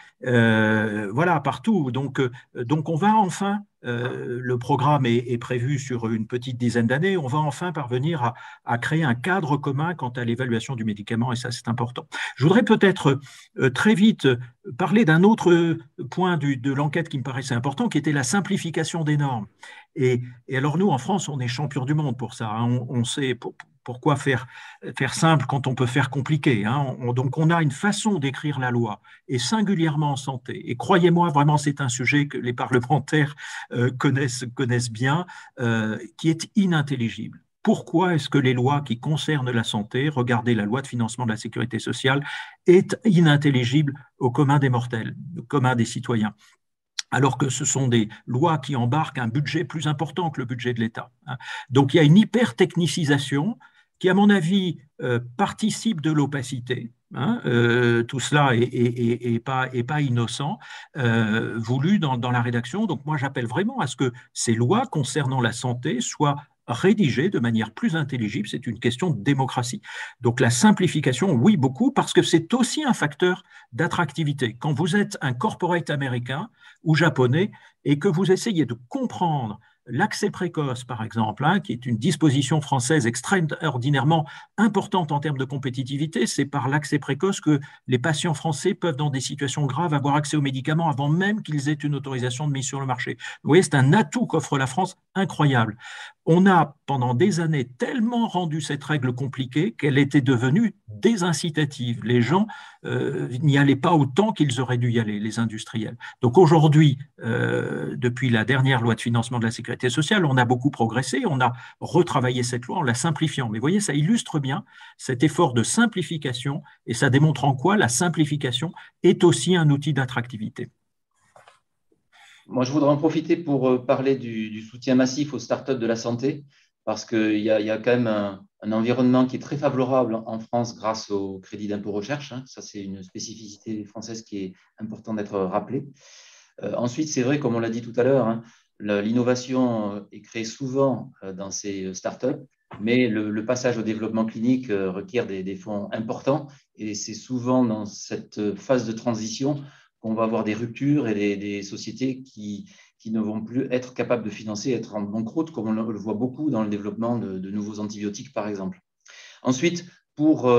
Voilà, partout. Donc on va enfin, le programme est prévu sur une petite dizaine d'années, on va enfin parvenir à créer un cadre commun quant à l'évaluation du médicament, et ça c'est important. Je voudrais peut-être très vite parler d'un autre point de l'enquête qui me paraissait important, qui était la simplification des normes. Et alors nous, en France, on est champion du monde pour ça. Hein. On sait pourquoi faire simple quand on peut faire compliqué. Hein. Donc on a une façon d'écrire la loi, et singulièrement en santé. Et croyez-moi, vraiment, c'est un sujet que les parlementaires connaissent bien, qui est inintelligible. Pourquoi est-ce que les lois qui concernent la santé, regardez la loi de financement de la sécurité sociale, est inintelligible au commun des mortels, au commun des citoyens, alors que ce sont des lois qui embarquent un budget plus important que le budget de l'État. Donc il y a une hyper-technicisation qui, à mon avis, participe de l'opacité. Hein, tout cela est pas innocent, voulu dans la rédaction. Donc moi, j'appelle vraiment à ce que ces lois concernant la santé soient rédigées de manière plus intelligible. C'est une question de démocratie. Donc la simplification, oui, beaucoup, parce que c'est aussi un facteur d'attractivité. Quand vous êtes un corporate américain ou japonais et que vous essayez de comprendre l'accès précoce, par exemple, hein, qui est une disposition française extraordinairement importante en termes de compétitivité, c'est par l'accès précoce que les patients français peuvent, dans des situations graves, avoir accès aux médicaments avant même qu'ils aient une autorisation de mise sur le marché. Vous voyez, c'est un atout qu'offre la France incroyable. On a, pendant des années, tellement rendu cette règle compliquée qu'elle était devenue désincitative. Les gens n'y allaient pas autant qu'ils auraient dû y aller, les industriels. Donc aujourd'hui, depuis la dernière loi de financement de la sécurité sociale, on a beaucoup progressé, on a retravaillé cette loi en la simplifiant. Mais vous voyez, ça illustre bien cet effort de simplification, et ça démontre en quoi la simplification est aussi un outil d'attractivité. Moi, je voudrais en profiter pour parler du soutien massif aux startups de la santé, parce qu'il y a quand même un environnement qui est très favorable en France grâce au crédit d'impôt recherche. Hein. Ça, c'est une spécificité française qui est importante d'être rappelée. Ensuite, c'est vrai, comme on l'a dit tout à l'heure, hein, l'innovation est créée souvent dans ces startups, mais le passage au développement clinique requiert des fonds importants et c'est souvent dans cette phase de transition qu'on va avoir des ruptures et des sociétés qui ne vont plus être capables de financer, être en banqueroute, comme on le voit beaucoup dans le développement de nouveaux antibiotiques, par exemple. Ensuite, pour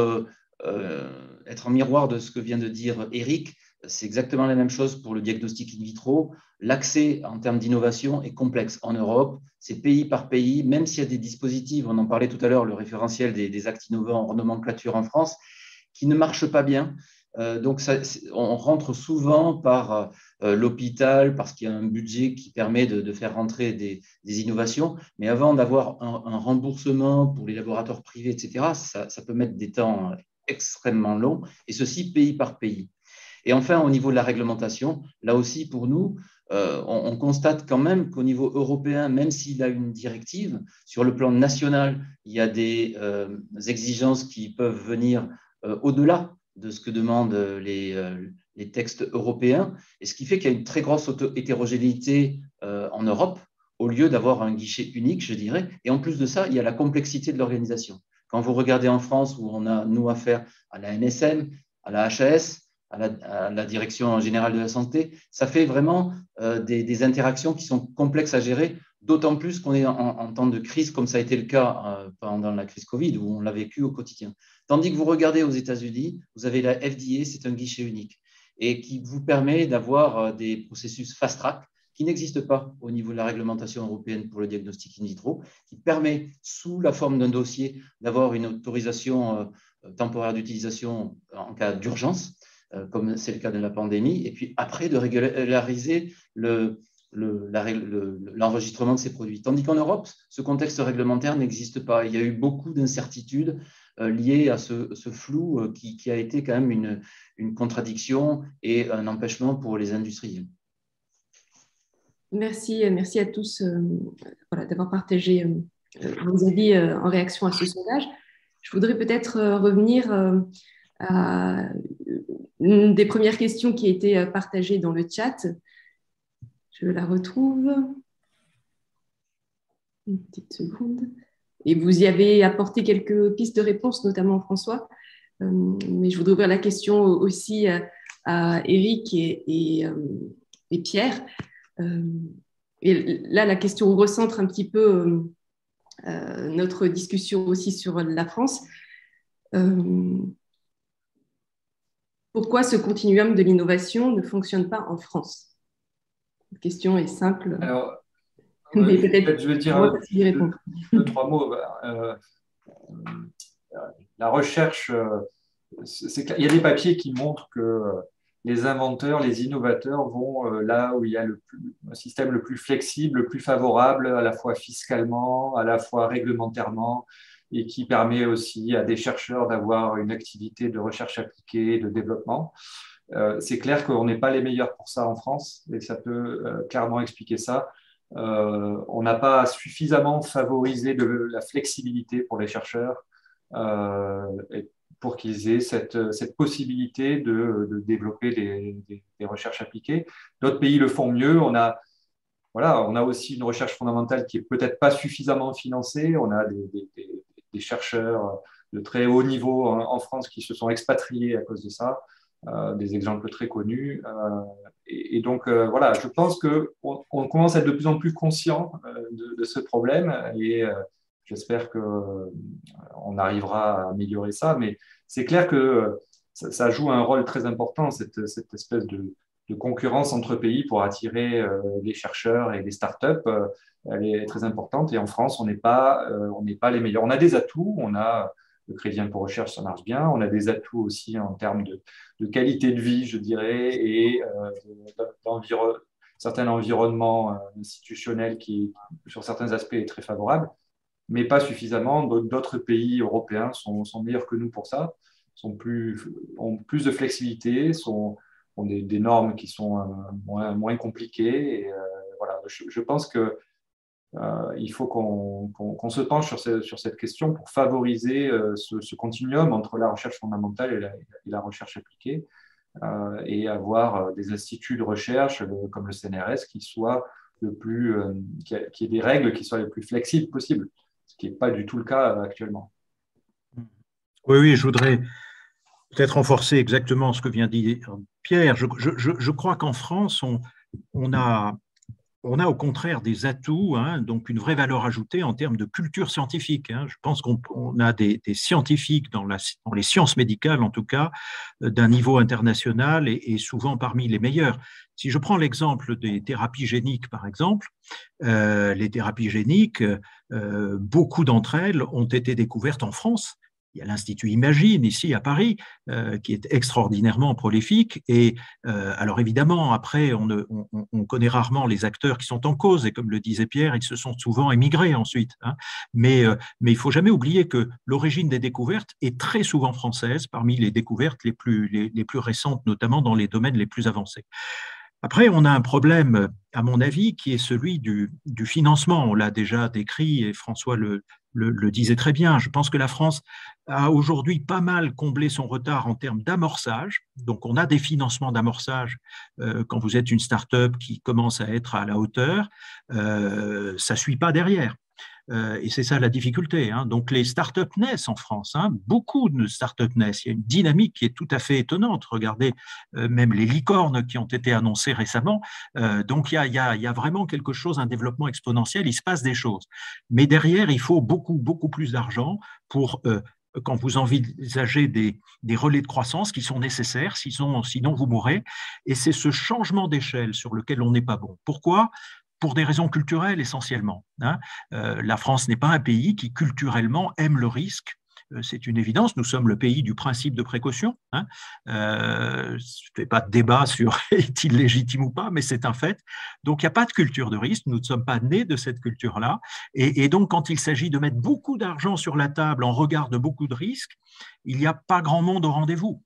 être en miroir de ce que vient de dire Eric, c'est exactement la même chose pour le diagnostic in vitro. L'accès en termes d'innovation est complexe en Europe, c'est pays par pays, même s'il y a des dispositifs, on en parlait tout à l'heure, le référentiel des actes innovants en nomenclature en France, qui ne marchent pas bien. Donc, on rentre souvent par l'hôpital parce qu'il y a un budget qui permet de faire rentrer des innovations. Mais avant d'avoir un remboursement pour les laboratoires privés, etc., ça peut mettre des temps extrêmement longs, et ceci pays par pays. Et enfin, au niveau de la réglementation, là aussi, pour nous, on constate quand même qu'au niveau européen, même s'il y a une directive, sur le plan national, il y a des exigences qui peuvent venir au-delà de ce que demandent les textes européens, et ce qui fait qu'il y a une très grosse hétérogénéité en Europe, au lieu d'avoir un guichet unique, je dirais. Et en plus de ça, il y a la complexité de l'organisation. Quand vous regardez en France, où on a, nous, affaire à la NSM, à la HAS, à la Direction générale de la santé, ça fait vraiment des interactions qui sont complexes à gérer, d'autant plus qu'on est en temps de crise, comme ça a été le cas pendant la crise Covid, où on l'a vécu au quotidien. Tandis que vous regardez aux États-Unis, vous avez la FDA, c'est un guichet unique, et qui vous permet d'avoir des processus fast-track qui n'existent pas au niveau de la réglementation européenne pour le diagnostic in vitro, qui permet, sous la forme d'un dossier, d'avoir une autorisation temporaire d'utilisation en cas d'urgence, comme c'est le cas de la pandémie, et puis après de régulariser l'enregistrement de ces produits. Tandis qu'en Europe, ce contexte réglementaire n'existe pas. Il y a eu beaucoup d'incertitudes liées à ce flou qui a été quand même une contradiction et un empêchement pour les industriels. Merci à tous d'avoir partagé vos avis en réaction à ce sondage. Je voudrais peut-être revenir à une des premières questions qui a été partagée dans le chat. Je la retrouve. Une petite seconde. Et vous y avez apporté quelques pistes de réponse, notamment François. Mais je voudrais ouvrir la question aussi à Eric et Pierre. Et là, la question recentre un petit peu notre discussion aussi sur la France. Pourquoi ce continuum de l'innovation ne fonctionne pas en France? La question est simple. Alors, mais peut-être je vais dire deux, trois mots. La recherche, il y a des papiers qui montrent que les inventeurs, les innovateurs vont là où il y a un système le plus flexible, le plus favorable, à la fois fiscalement, à la fois réglementairement, et qui permet aussi à des chercheurs d'avoir une activité de recherche appliquée, de développement. C'est clair qu'on n'est pas les meilleurs pour ça en France, et ça peut clairement expliquer ça. On n'a pas suffisamment favorisé de la flexibilité pour les chercheurs et pour qu'ils aient cette possibilité de développer des recherches appliquées. D'autres pays le font mieux. On a aussi une recherche fondamentale qui est peut-être pas suffisamment financée. On a des chercheurs de très haut niveau en France qui se sont expatriés à cause de ça. Des exemples très connus. Et donc, voilà, je pense qu'on commence à être de plus en plus conscient de ce problème et j'espère qu'on arrivera à améliorer ça. Mais c'est clair que ça joue un rôle très important, cette espèce de concurrence entre pays pour attirer les chercheurs et les startups. Elle est très importante et en France, on n'est pas les meilleurs. On a des atouts, on a le crédit d'impôt recherche, ça marche bien. On a des atouts aussi en termes de qualité de vie, je dirais, et certains environnements institutionnels qui, sur certains aspects, est très favorable, mais pas suffisamment. D'autres pays européens sont meilleurs que nous pour ça, ont plus de flexibilité, ont des normes qui sont moins compliquées. Et, voilà, je pense que il faut qu'on se penche sur cette question pour favoriser ce continuum entre la recherche fondamentale et la recherche appliquée, et avoir des instituts de recherche comme le CNRS qui aient des règles qui soient les plus flexibles possibles, ce qui n'est pas du tout le cas actuellement. Oui, je voudrais peut-être renforcer exactement ce que vient de dire Pierre. Je crois qu'en France, on a au contraire des atouts, donc une vraie valeur ajoutée en termes de culture scientifique. Je pense qu'on a des scientifiques dans les sciences médicales, en tout cas, d'un niveau international et souvent parmi les meilleurs. Si je prends l'exemple des thérapies géniques, par exemple, les thérapies géniques, beaucoup d'entre elles ont été découvertes en France. Il y a l'Institut Imagine, ici à Paris, qui est extraordinairement prolifique. Et alors évidemment, après, on connaît rarement les acteurs qui sont en cause. Et comme le disait Pierre, ils se sont souvent émigrés ensuite. Mais il ne faut jamais oublier que l'origine des découvertes est très souvent française, parmi les découvertes les plus récentes, notamment dans les domaines les plus avancés. Après, on a un problème, à mon avis, qui est celui du financement. On l'a déjà décrit et François le disait très bien. Je pense que la France a aujourd'hui pas mal comblé son retard en termes d'amorçage. Donc, on a des financements d'amorçage quand vous êtes une start-up qui commence à être à la hauteur. Ça ne suit pas derrière. Et c'est ça la difficulté. Donc, les startups naissent en France. Beaucoup de startups naissent. Il y a une dynamique qui est tout à fait étonnante. Regardez même les licornes qui ont été annoncées récemment. Donc, il y a vraiment quelque chose, un développement exponentiel. Il se passe des choses. Mais derrière, il faut beaucoup plus d'argent pour quand vous envisagez des relais de croissance qui sont nécessaires, sinon vous mourrez. Et c'est ce changement d'échelle sur lequel on n'est pas bon. Pourquoi ? Pour des raisons culturelles essentiellement. La France n'est pas un pays qui culturellement aime le risque. C'est une évidence, nous sommes le pays du principe de précaution. Je ne fais pas de débat sur est-il légitime ou pas, mais c'est un fait. Donc, il n'y a pas de culture de risque, nous ne sommes pas nés de cette culture-là. Et donc, quand il s'agit de mettre beaucoup d'argent sur la table en regard de beaucoup de risques, il n'y a pas grand monde au rendez-vous.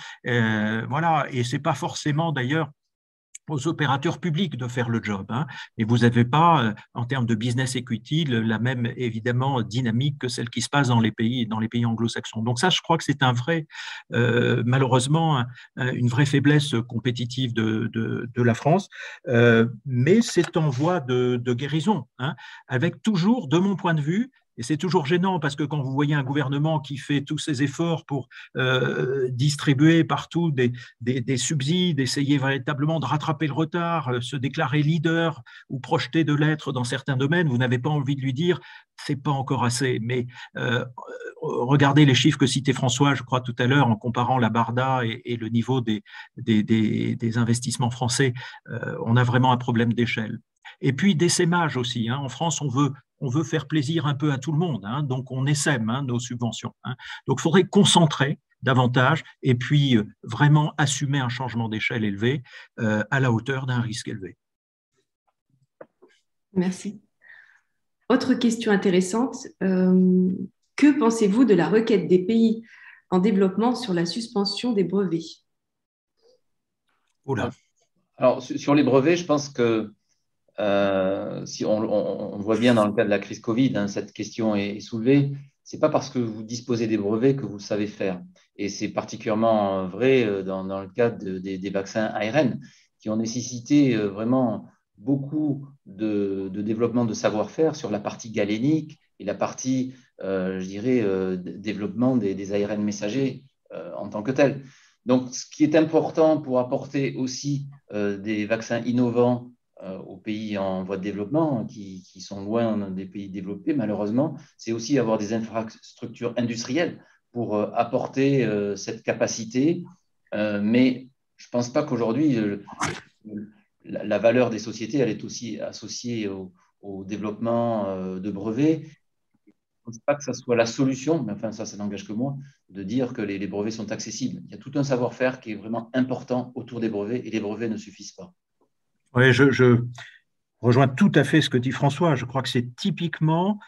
Voilà, et ce n'est pas forcément d'ailleurs aux opérateurs publics de faire le job. Mais vous n'avez pas, en termes de business equity, la même, évidemment, dynamique que celle qui se passe dans les pays anglo-saxons. Donc ça, je crois que c'est malheureusement, une vraie faiblesse compétitive de la France, mais c'est en voie de guérison, avec toujours, de mon point de vue, et c'est toujours gênant parce que quand vous voyez un gouvernement qui fait tous ses efforts pour distribuer partout des subsides, essayer véritablement de rattraper le retard, se déclarer leader ou projeter de l'être dans certains domaines, vous n'avez pas envie de lui dire c'est pas encore assez. Mais regardez les chiffres que citait François, je crois tout à l'heure, en comparant la Barda et le niveau des investissements français, on a vraiment un problème d'échelle. Et puis d'essaimage aussi. En France, on veut faire plaisir un peu à tout le monde, donc on essaime nos subventions. Donc il faudrait concentrer davantage et puis vraiment assumer un changement d'échelle élevé à la hauteur d'un risque élevé. Merci. Autre question intéressante, que pensez-vous de la requête des pays en développement sur la suspension des brevets ? Oula. Alors, sur les brevets, je pense que si on voit bien dans le cas de la crise Covid, cette question est soulevée. Ce n'est pas parce que vous disposez des brevets que vous le savez faire. Et c'est particulièrement vrai dans le cas des vaccins ARN qui ont nécessité vraiment beaucoup de développement de savoir-faire sur la partie galénique et la partie, je dirais, développement des ARN messagers en tant que tel. Donc, ce qui est important pour apporter aussi des vaccins innovants aux pays en voie de développement, qui sont loin des pays développés, malheureusement, c'est aussi avoir des infrastructures industrielles pour apporter cette capacité. Mais je ne pense pas qu'aujourd'hui, la valeur des sociétés, elle est aussi associée au développement de brevets. Je ne pense pas que ça soit la solution, mais enfin, ça n'engage que moi, de dire que les brevets sont accessibles. Il y a tout un savoir-faire qui est vraiment important autour des brevets et les brevets ne suffisent pas. Oui, je rejoins tout à fait ce que dit François. Je crois que c'est typiquement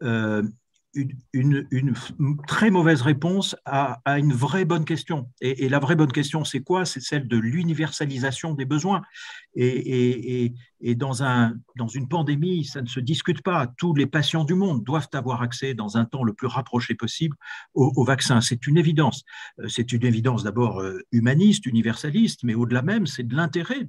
une très mauvaise réponse à une vraie bonne question. Et la vraie bonne question, c'est quoi ? C'est celle de l'universalisation des besoins. Et Et dans une pandémie, ça ne se discute pas. Tous les patients du monde doivent avoir accès dans un temps le plus rapproché possible au vaccin. C'est une évidence. C'est une évidence d'abord humaniste, universaliste, mais au-delà même, c'est de l'intérêt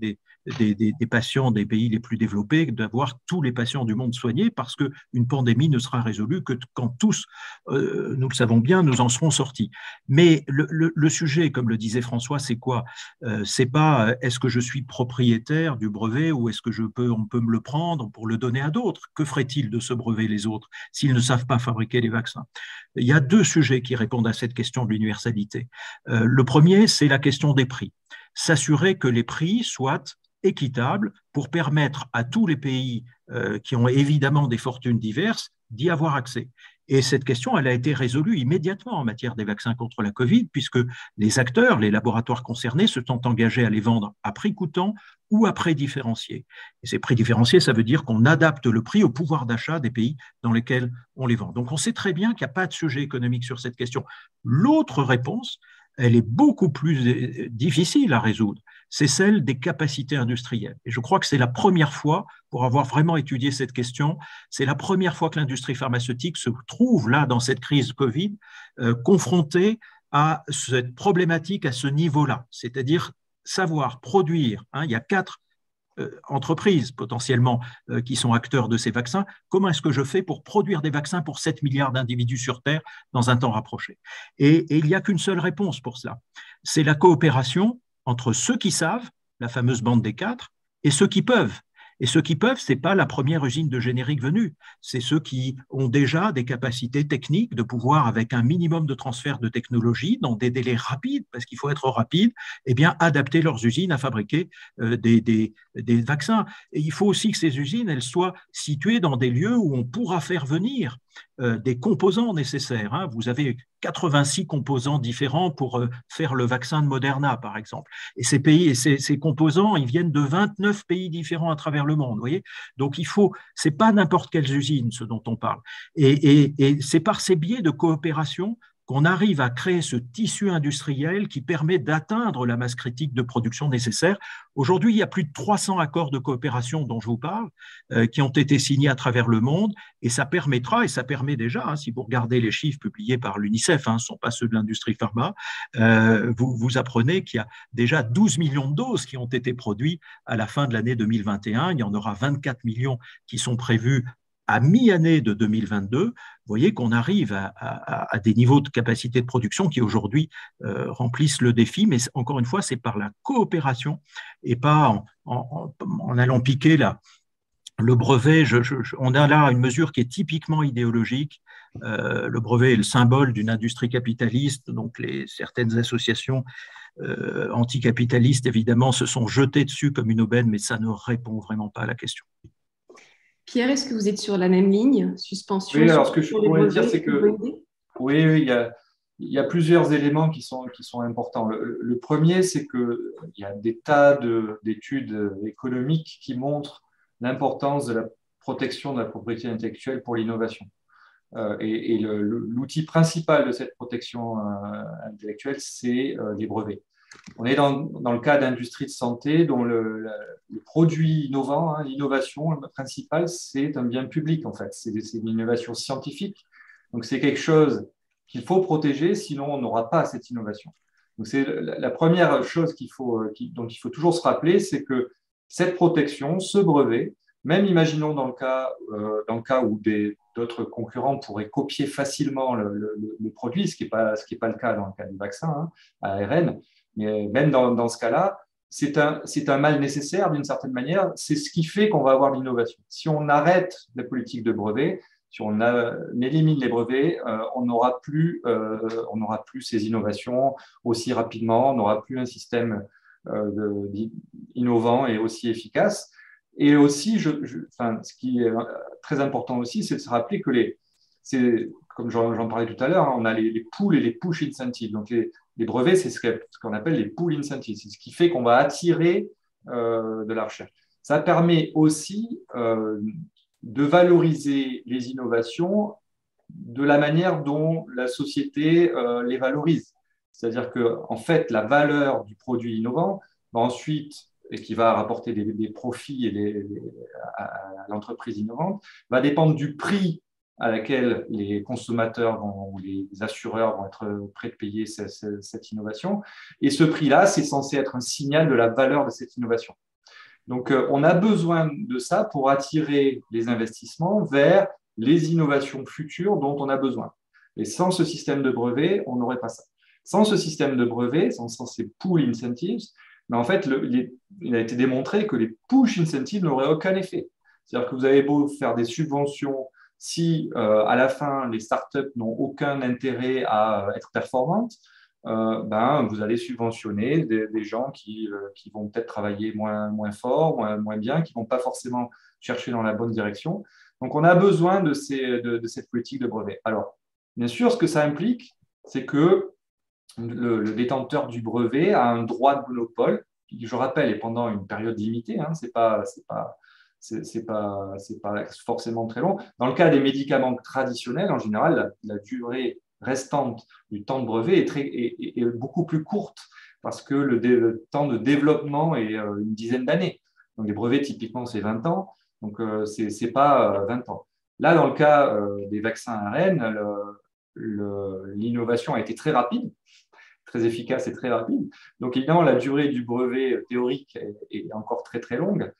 des patients des pays les plus développés d'avoir tous les patients du monde soignés, parce qu'une pandémie ne sera résolue que quand tous, nous le savons bien, nous en serons sortis. Mais le sujet, comme le disait François, c'est quoi? C'est pas est-ce que je suis propriétaire du brevet ou est-ce que on peut me le prendre pour le donner à d'autres? Que ferait-il de ce brevet les autres s'ils ne savent pas fabriquer les vaccins? Il y a deux sujets qui répondent à cette question de l'universalité. Le premier, c'est la question des prix. S'assurer que les prix soient équitables pour permettre à tous les pays qui ont évidemment des fortunes diverses d'y avoir accès. Et cette question, elle a été résolue immédiatement en matière des vaccins contre la Covid, puisque les acteurs, les laboratoires concernés se sont engagés à les vendre à prix coûtant ou à prix différencié. Et ces prix différenciés, ça veut dire qu'on adapte le prix au pouvoir d'achat des pays dans lesquels on les vend. Donc on sait très bien qu'il n'y a pas de sujet économique sur cette question. L'autre réponse, elle est beaucoup plus difficile à résoudre, c'est celle des capacités industrielles. Et je crois que c'est la première fois, pour avoir vraiment étudié cette question, c'est la première fois que l'industrie pharmaceutique se trouve là, dans cette crise Covid, confrontée à cette problématique à ce niveau-là, c'est-à-dire savoir produire. Il y a 4 entreprises potentiellement qui sont acteurs de ces vaccins. Comment est-ce que je fais pour produire des vaccins pour 7 milliards d'individus sur Terre dans un temps rapproché? Et il n'y a qu'une seule réponse pour cela. C'est la coopération entre ceux qui savent, la fameuse bande des 4, et ceux qui peuvent. Et ceux qui peuvent, ce n'est pas la première usine de générique venue, c'est ceux qui ont déjà des capacités techniques de pouvoir, avec un minimum de transfert de technologie, dans des délais rapides, parce qu'il faut être rapide, eh bien, adapter leurs usines à fabriquer des vaccins. Et il faut aussi que ces usines, elles soient situées dans des lieux où on pourra faire venir des composants nécessaires. Vous avez 86 composants différents pour faire le vaccin de Moderna, par exemple. Et ces pays et ces composants, ils viennent de 29 pays différents à travers le monde. Vous voyez, donc c'est pas n'importe quelle usine ce dont on parle. Et c'est par ces biais de coopération qu'on arrive à créer ce tissu industriel qui permet d'atteindre la masse critique de production nécessaire. Aujourd'hui, il y a plus de 300 accords de coopération dont je vous parle, qui ont été signés à travers le monde, et ça permettra, et ça permet déjà, si vous regardez les chiffres publiés par l'UNICEF, ce ne sont pas ceux de l'industrie pharma, vous apprenez qu'il y a déjà 12 millions de doses qui ont été produites à la fin de l'année 2021. Il y en aura 24 millions qui sont prévus à mi-année de 2022, vous voyez qu'on arrive à des niveaux de capacité de production qui aujourd'hui remplissent le défi, mais encore une fois, c'est par la coopération et pas en allant piquer le brevet. On a là une mesure qui est typiquement idéologique. Le brevet est le symbole d'une industrie capitaliste, donc certaines associations anticapitalistes, évidemment, se sont jetées dessus comme une aubaine, mais ça ne répond vraiment pas à la question. Pierre, est-ce que vous êtes sur la même ligne? Suspension? Oui, alors ce que je pourrais dire, c'est que oui, il y a plusieurs éléments qui sont importants. Le premier, c'est qu'il y a des tas d'études économiques qui montrent l'importance de la protection de la propriété intellectuelle pour l'innovation. Et l'outil principal de cette protection intellectuelle, c'est les brevets. On est dans le cas d'industrie de santé dont le produit innovant, l'innovation principale, c'est un bien public en fait. C'est une innovation scientifique. Donc c'est quelque chose qu'il faut protéger, sinon on n'aura pas cette innovation. Donc c'est la première chose dont il faut toujours se rappeler, c'est que cette protection, ce brevet, même imaginons dans le cas où d'autres concurrents pourraient copier facilement le produit, ce qui n'est pas le cas dans le cas du vaccin ARN. Mais même dans ce cas-là, c'est un mal nécessaire d'une certaine manière. C'est ce qui fait qu'on va avoir l'innovation. Si on arrête la politique de brevets, si on élimine les brevets, on n'aura plus ces innovations aussi rapidement, on n'aura plus un système innovant et aussi efficace. Et aussi, ce qui est très important aussi, c'est de se rappeler que comme j'en parlais tout à l'heure, on a les pull et les push incentives. Donc les brevets, c'est ce qu'on appelle les pull incentives. C'est ce qui fait qu'on va attirer de la recherche. Ça permet aussi de valoriser les innovations de la manière dont la société les valorise. C'est-à-dire qu'en fait, la valeur du produit innovant va ensuite et qui va rapporter des profits à l'entreprise innovante, va dépendre du prix à laquelle les consommateurs ou les assureurs vont être prêts de payer cette innovation. Et ce prix-là, c'est censé être un signal de la valeur de cette innovation. Donc, on a besoin de ça pour attirer les investissements vers les innovations futures dont on a besoin. Et sans ce système de brevet, on n'aurait pas ça. Sans ce système de brevet, sans ces pool incentives, mais en fait, il a été démontré que les push incentives n'auraient aucun effet. C'est-à-dire que vous avez beau faire des subventions, si à la fin, les startups n'ont aucun intérêt à être performantes, vous allez subventionner des gens qui vont peut-être travailler moins fort, moins bien, qui ne vont pas forcément chercher dans la bonne direction. Donc, on a besoin de cette politique de brevet. Alors, bien sûr, ce que ça implique, c'est que le détenteur du brevet a un droit de monopole, qui, je rappelle, est pendant une période limitée, hein, c'est pas forcément très long. Dans le cas des médicaments traditionnels, en général, la durée restante du temps de brevet est beaucoup plus courte parce que le temps de développement est une dizaine d'années. Donc, les brevets, typiquement, c'est 20 ans. Donc, ce n'est pas 20 ans. Là, dans le cas des vaccins ARN, l'innovation a été très rapide, très efficace et très rapide. Donc, évidemment, la durée du brevet théorique est encore très, très longue.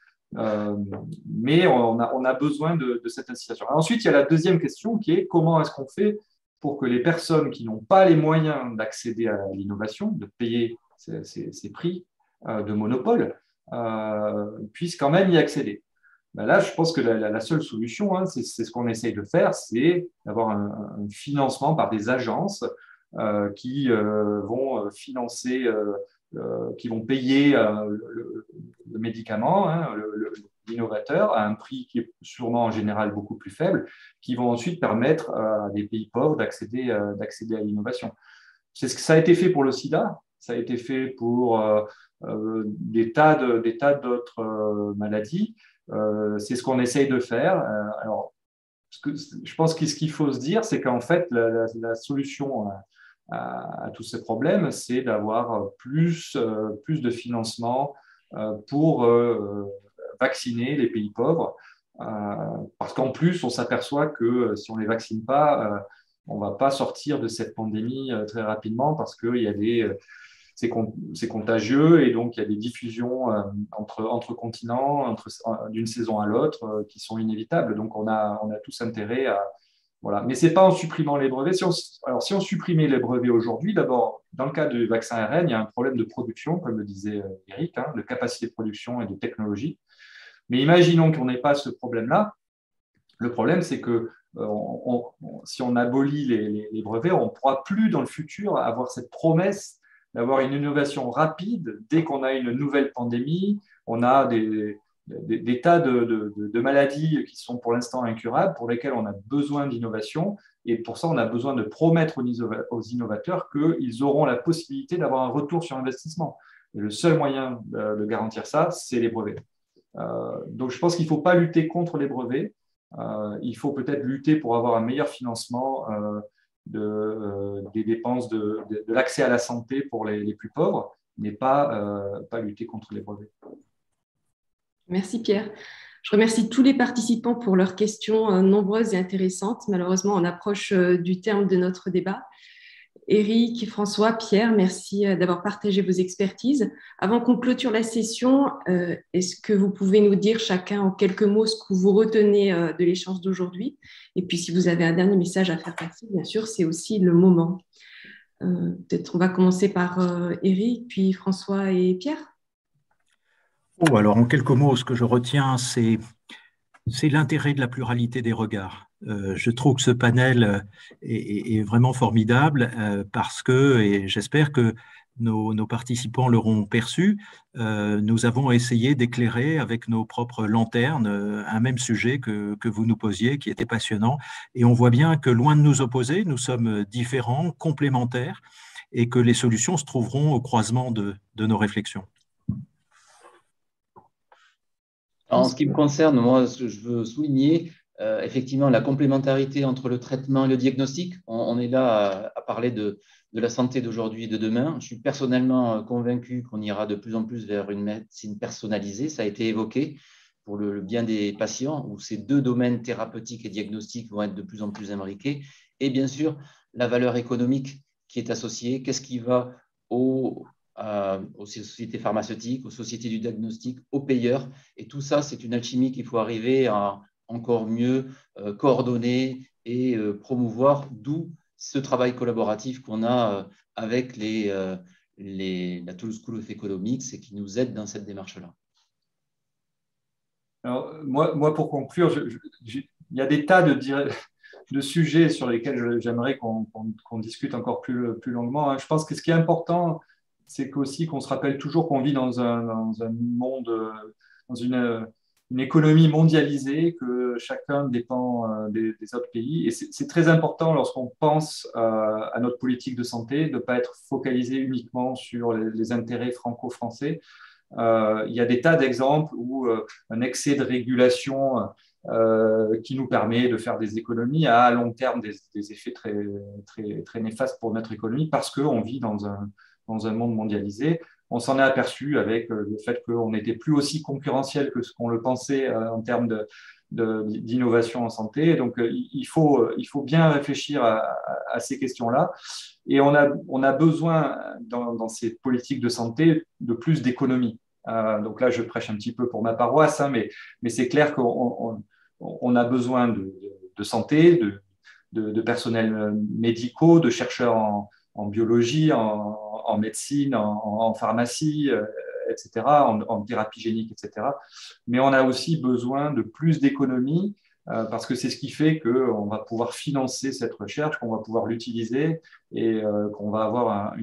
Mais on a besoin de cette incitation. Ensuite, il y a la deuxième question qui est comment est-ce qu'on fait pour que les personnes qui n'ont pas les moyens d'accéder à l'innovation, de payer ces prix de monopole, puissent quand même y accéder. Là, je pense que la seule solution, hein, c'est ce qu'on essaye de faire, c'est d'avoir un financement par des agences qui vont financer, qui vont payer le médicament, hein, l'innovateur, à un prix qui est sûrement en général beaucoup plus faible, qui vont ensuite permettre à des pays pauvres d'accéder à l'innovation. C'est ce que ça a été fait pour le sida, ça a été fait pour des tas d'autres maladies. C'est ce qu'on essaye de faire. Alors, je pense que ce qu'il faut se dire, c'est qu'en fait, la solution à tous ces problèmes, c'est d'avoir plus de financement pour vacciner les pays pauvres. Parce qu'en plus, on s'aperçoit que si on ne les vaccine pas, on ne va pas sortir de cette pandémie très rapidement parce qu'il y a c'est contagieux et donc il y a des diffusions entre continents, d'une saison à l'autre, qui sont inévitables. Donc, on a tous intérêt à… Voilà. Mais ce n'est pas en supprimant les brevets. Si on supprimait les brevets aujourd'hui, d'abord, dans le cas du vaccin ARN, il y a un problème de production, comme le disait Eric, hein, de capacité de production et de technologie. Mais imaginons qu'on n'ait pas ce problème-là. Le problème, c'est que si on abolit les brevets, on ne pourra plus dans le futur avoir cette promesse d'avoir une innovation rapide dès qu'on a une nouvelle pandémie. On a des tas de maladies qui sont pour l'instant incurables, pour lesquelles on a besoin d'innovation. Et pour ça, on a besoin de promettre aux innovateurs qu'ils auront la possibilité d'avoir un retour sur investissement. Et le seul moyen de garantir ça, c'est les brevets. Donc, je pense qu'il ne faut pas lutter contre les brevets. Il faut peut-être lutter pour avoir un meilleur financement des dépenses de l'accès à la santé pour les plus pauvres, mais pas lutter contre les brevets. Merci Pierre. Je remercie tous les participants pour leurs questions nombreuses et intéressantes. Malheureusement, on approche du terme de notre débat. Éric, François, Pierre, merci d'avoir partagé vos expertises. Avant qu'on clôture la session, est-ce que vous pouvez nous dire chacun en quelques mots ce que vous retenez de l'échange d'aujourd'hui? Et puis, si vous avez un dernier message à faire passer, bien sûr, c'est aussi le moment. Peut-être on va commencer par Éric, puis François et Pierre. Alors, en quelques mots, ce que je retiens, c'est l'intérêt de la pluralité des regards. Je trouve que ce panel est vraiment formidable parce que, et j'espère que nos participants l'auront perçu, nous avons essayé d'éclairer avec nos propres lanternes un même sujet que vous nous posiez, qui était passionnant. Et on voit bien que loin de nous opposer, nous sommes différents, complémentaires, et que les solutions se trouveront au croisement de nos réflexions. En ce qui me concerne, moi, ce que je veux souligner, effectivement la complémentarité entre le traitement et le diagnostic. On est là à parler de la santé d'aujourd'hui et de demain. Je suis personnellement convaincu qu'on ira de plus en plus vers une médecine personnalisée. Ça a été évoqué pour le bien des patients, où ces deux domaines thérapeutiques et diagnostiques vont être de plus en plus imbriqués. Et bien sûr, la valeur économique qui est associée. Qu'est-ce qui va aux sociétés pharmaceutiques, aux sociétés du diagnostic, aux payeurs. Et tout ça, c'est une alchimie qu'il faut arriver à encore mieux coordonner et promouvoir, d'où ce travail collaboratif qu'on a avec la Toulouse School of Economics et qui nous aide dans cette démarche-là. Alors, moi, pour conclure, il y a des tas de sujets sur lesquels j'aimerais qu'on discute encore plus longuement. Je pense que ce qui est important, c'est aussi qu'on se rappelle toujours qu'on vit dans un monde, dans une économie mondialisée, que chacun dépend des autres pays. Et c'est très important lorsqu'on pense à notre politique de santé de ne pas être focalisé uniquement sur les intérêts franco-français. Il y a des tas d'exemples où un excès de régulation qui nous permet de faire des économies a à long terme des effets très néfastes pour notre économie parce qu'on vit dans un monde mondialisé. On s'en est aperçu avec le fait qu'on n'était plus aussi concurrentiel que ce qu'on le pensait en termes d'innovation en santé. Et donc, il faut bien réfléchir à ces questions-là. Et on a besoin, dans ces politiques de santé, de plus d'économie. Donc là, je prêche un petit peu pour ma paroisse, hein, mais c'est clair qu'on a besoin de santé, de personnels médicaux, de chercheurs en biologie, en médecine, en pharmacie, etc., en thérapie génique, etc. Mais on a aussi besoin de plus d'économie parce que c'est ce qui fait qu'on va pouvoir financer cette recherche, qu'on va pouvoir l'utiliser et qu'on va avoir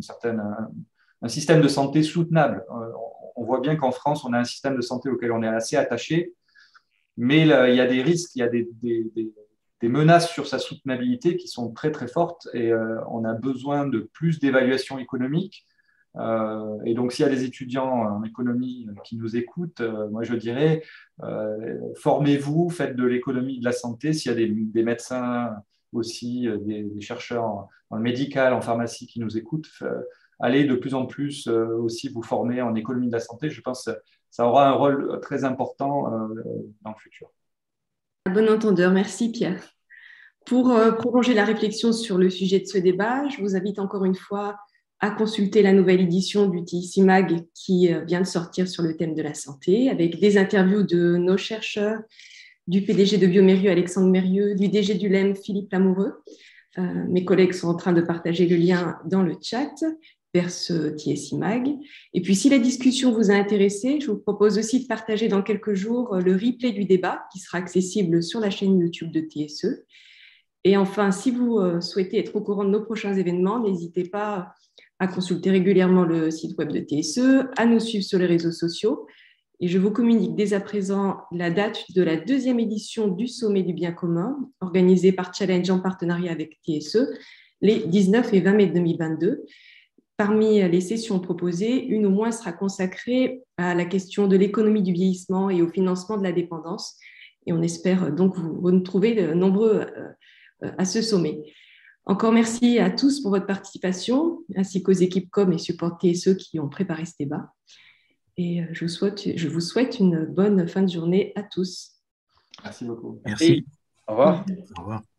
un système de santé soutenable. On voit bien qu'en France, on a un système de santé auquel on est assez attaché, mais là, il y a des risques, il y a des menaces sur sa soutenabilité qui sont très, très fortes et on a besoin de plus d'évaluation économique. Et donc, s'il y a des étudiants en économie qui nous écoutent, moi, je dirais, formez-vous, faites de l'économie de la santé. S'il y a des médecins aussi, des chercheurs en médical, en pharmacie qui nous écoutent, allez de plus en plus aussi vous former en économie de la santé. Je pense que ça aura un rôle très important dans le futur. À bon entendeur, merci Pierre. Pour prolonger la réflexion sur le sujet de ce débat, je vous invite encore une fois à consulter la nouvelle édition du TIC Mag qui vient de sortir sur le thème de la santé, avec des interviews de nos chercheurs, du PDG de Biomérieux, Alexandre Mérieux, du DG du LEM, Philippe Lamoureux. Mes collègues sont en train de partager le lien dans le chat vers ce TSI Mag. Et puis, si la discussion vous a intéressé, je vous propose aussi de partager dans quelques jours le replay du débat qui sera accessible sur la chaîne YouTube de TSE. Et enfin, si vous souhaitez être au courant de nos prochains événements, n'hésitez pas à consulter régulièrement le site web de TSE, à nous suivre sur les réseaux sociaux. Et je vous communique dès à présent la date de la 2e édition du Sommet du bien commun, organisée par Challenge en partenariat avec TSE, les 19 et 20 mai 2022. Parmi les sessions proposées, une au moins sera consacrée à la question de l'économie du vieillissement et au financement de la dépendance. Et on espère donc vous retrouver nombreux à ce sommet. Encore merci à tous pour votre participation, ainsi qu'aux équipes com et support TSE qui ont préparé ce débat. Et je vous souhaite une bonne fin de journée à tous. Merci beaucoup. Merci. Au revoir. Au revoir.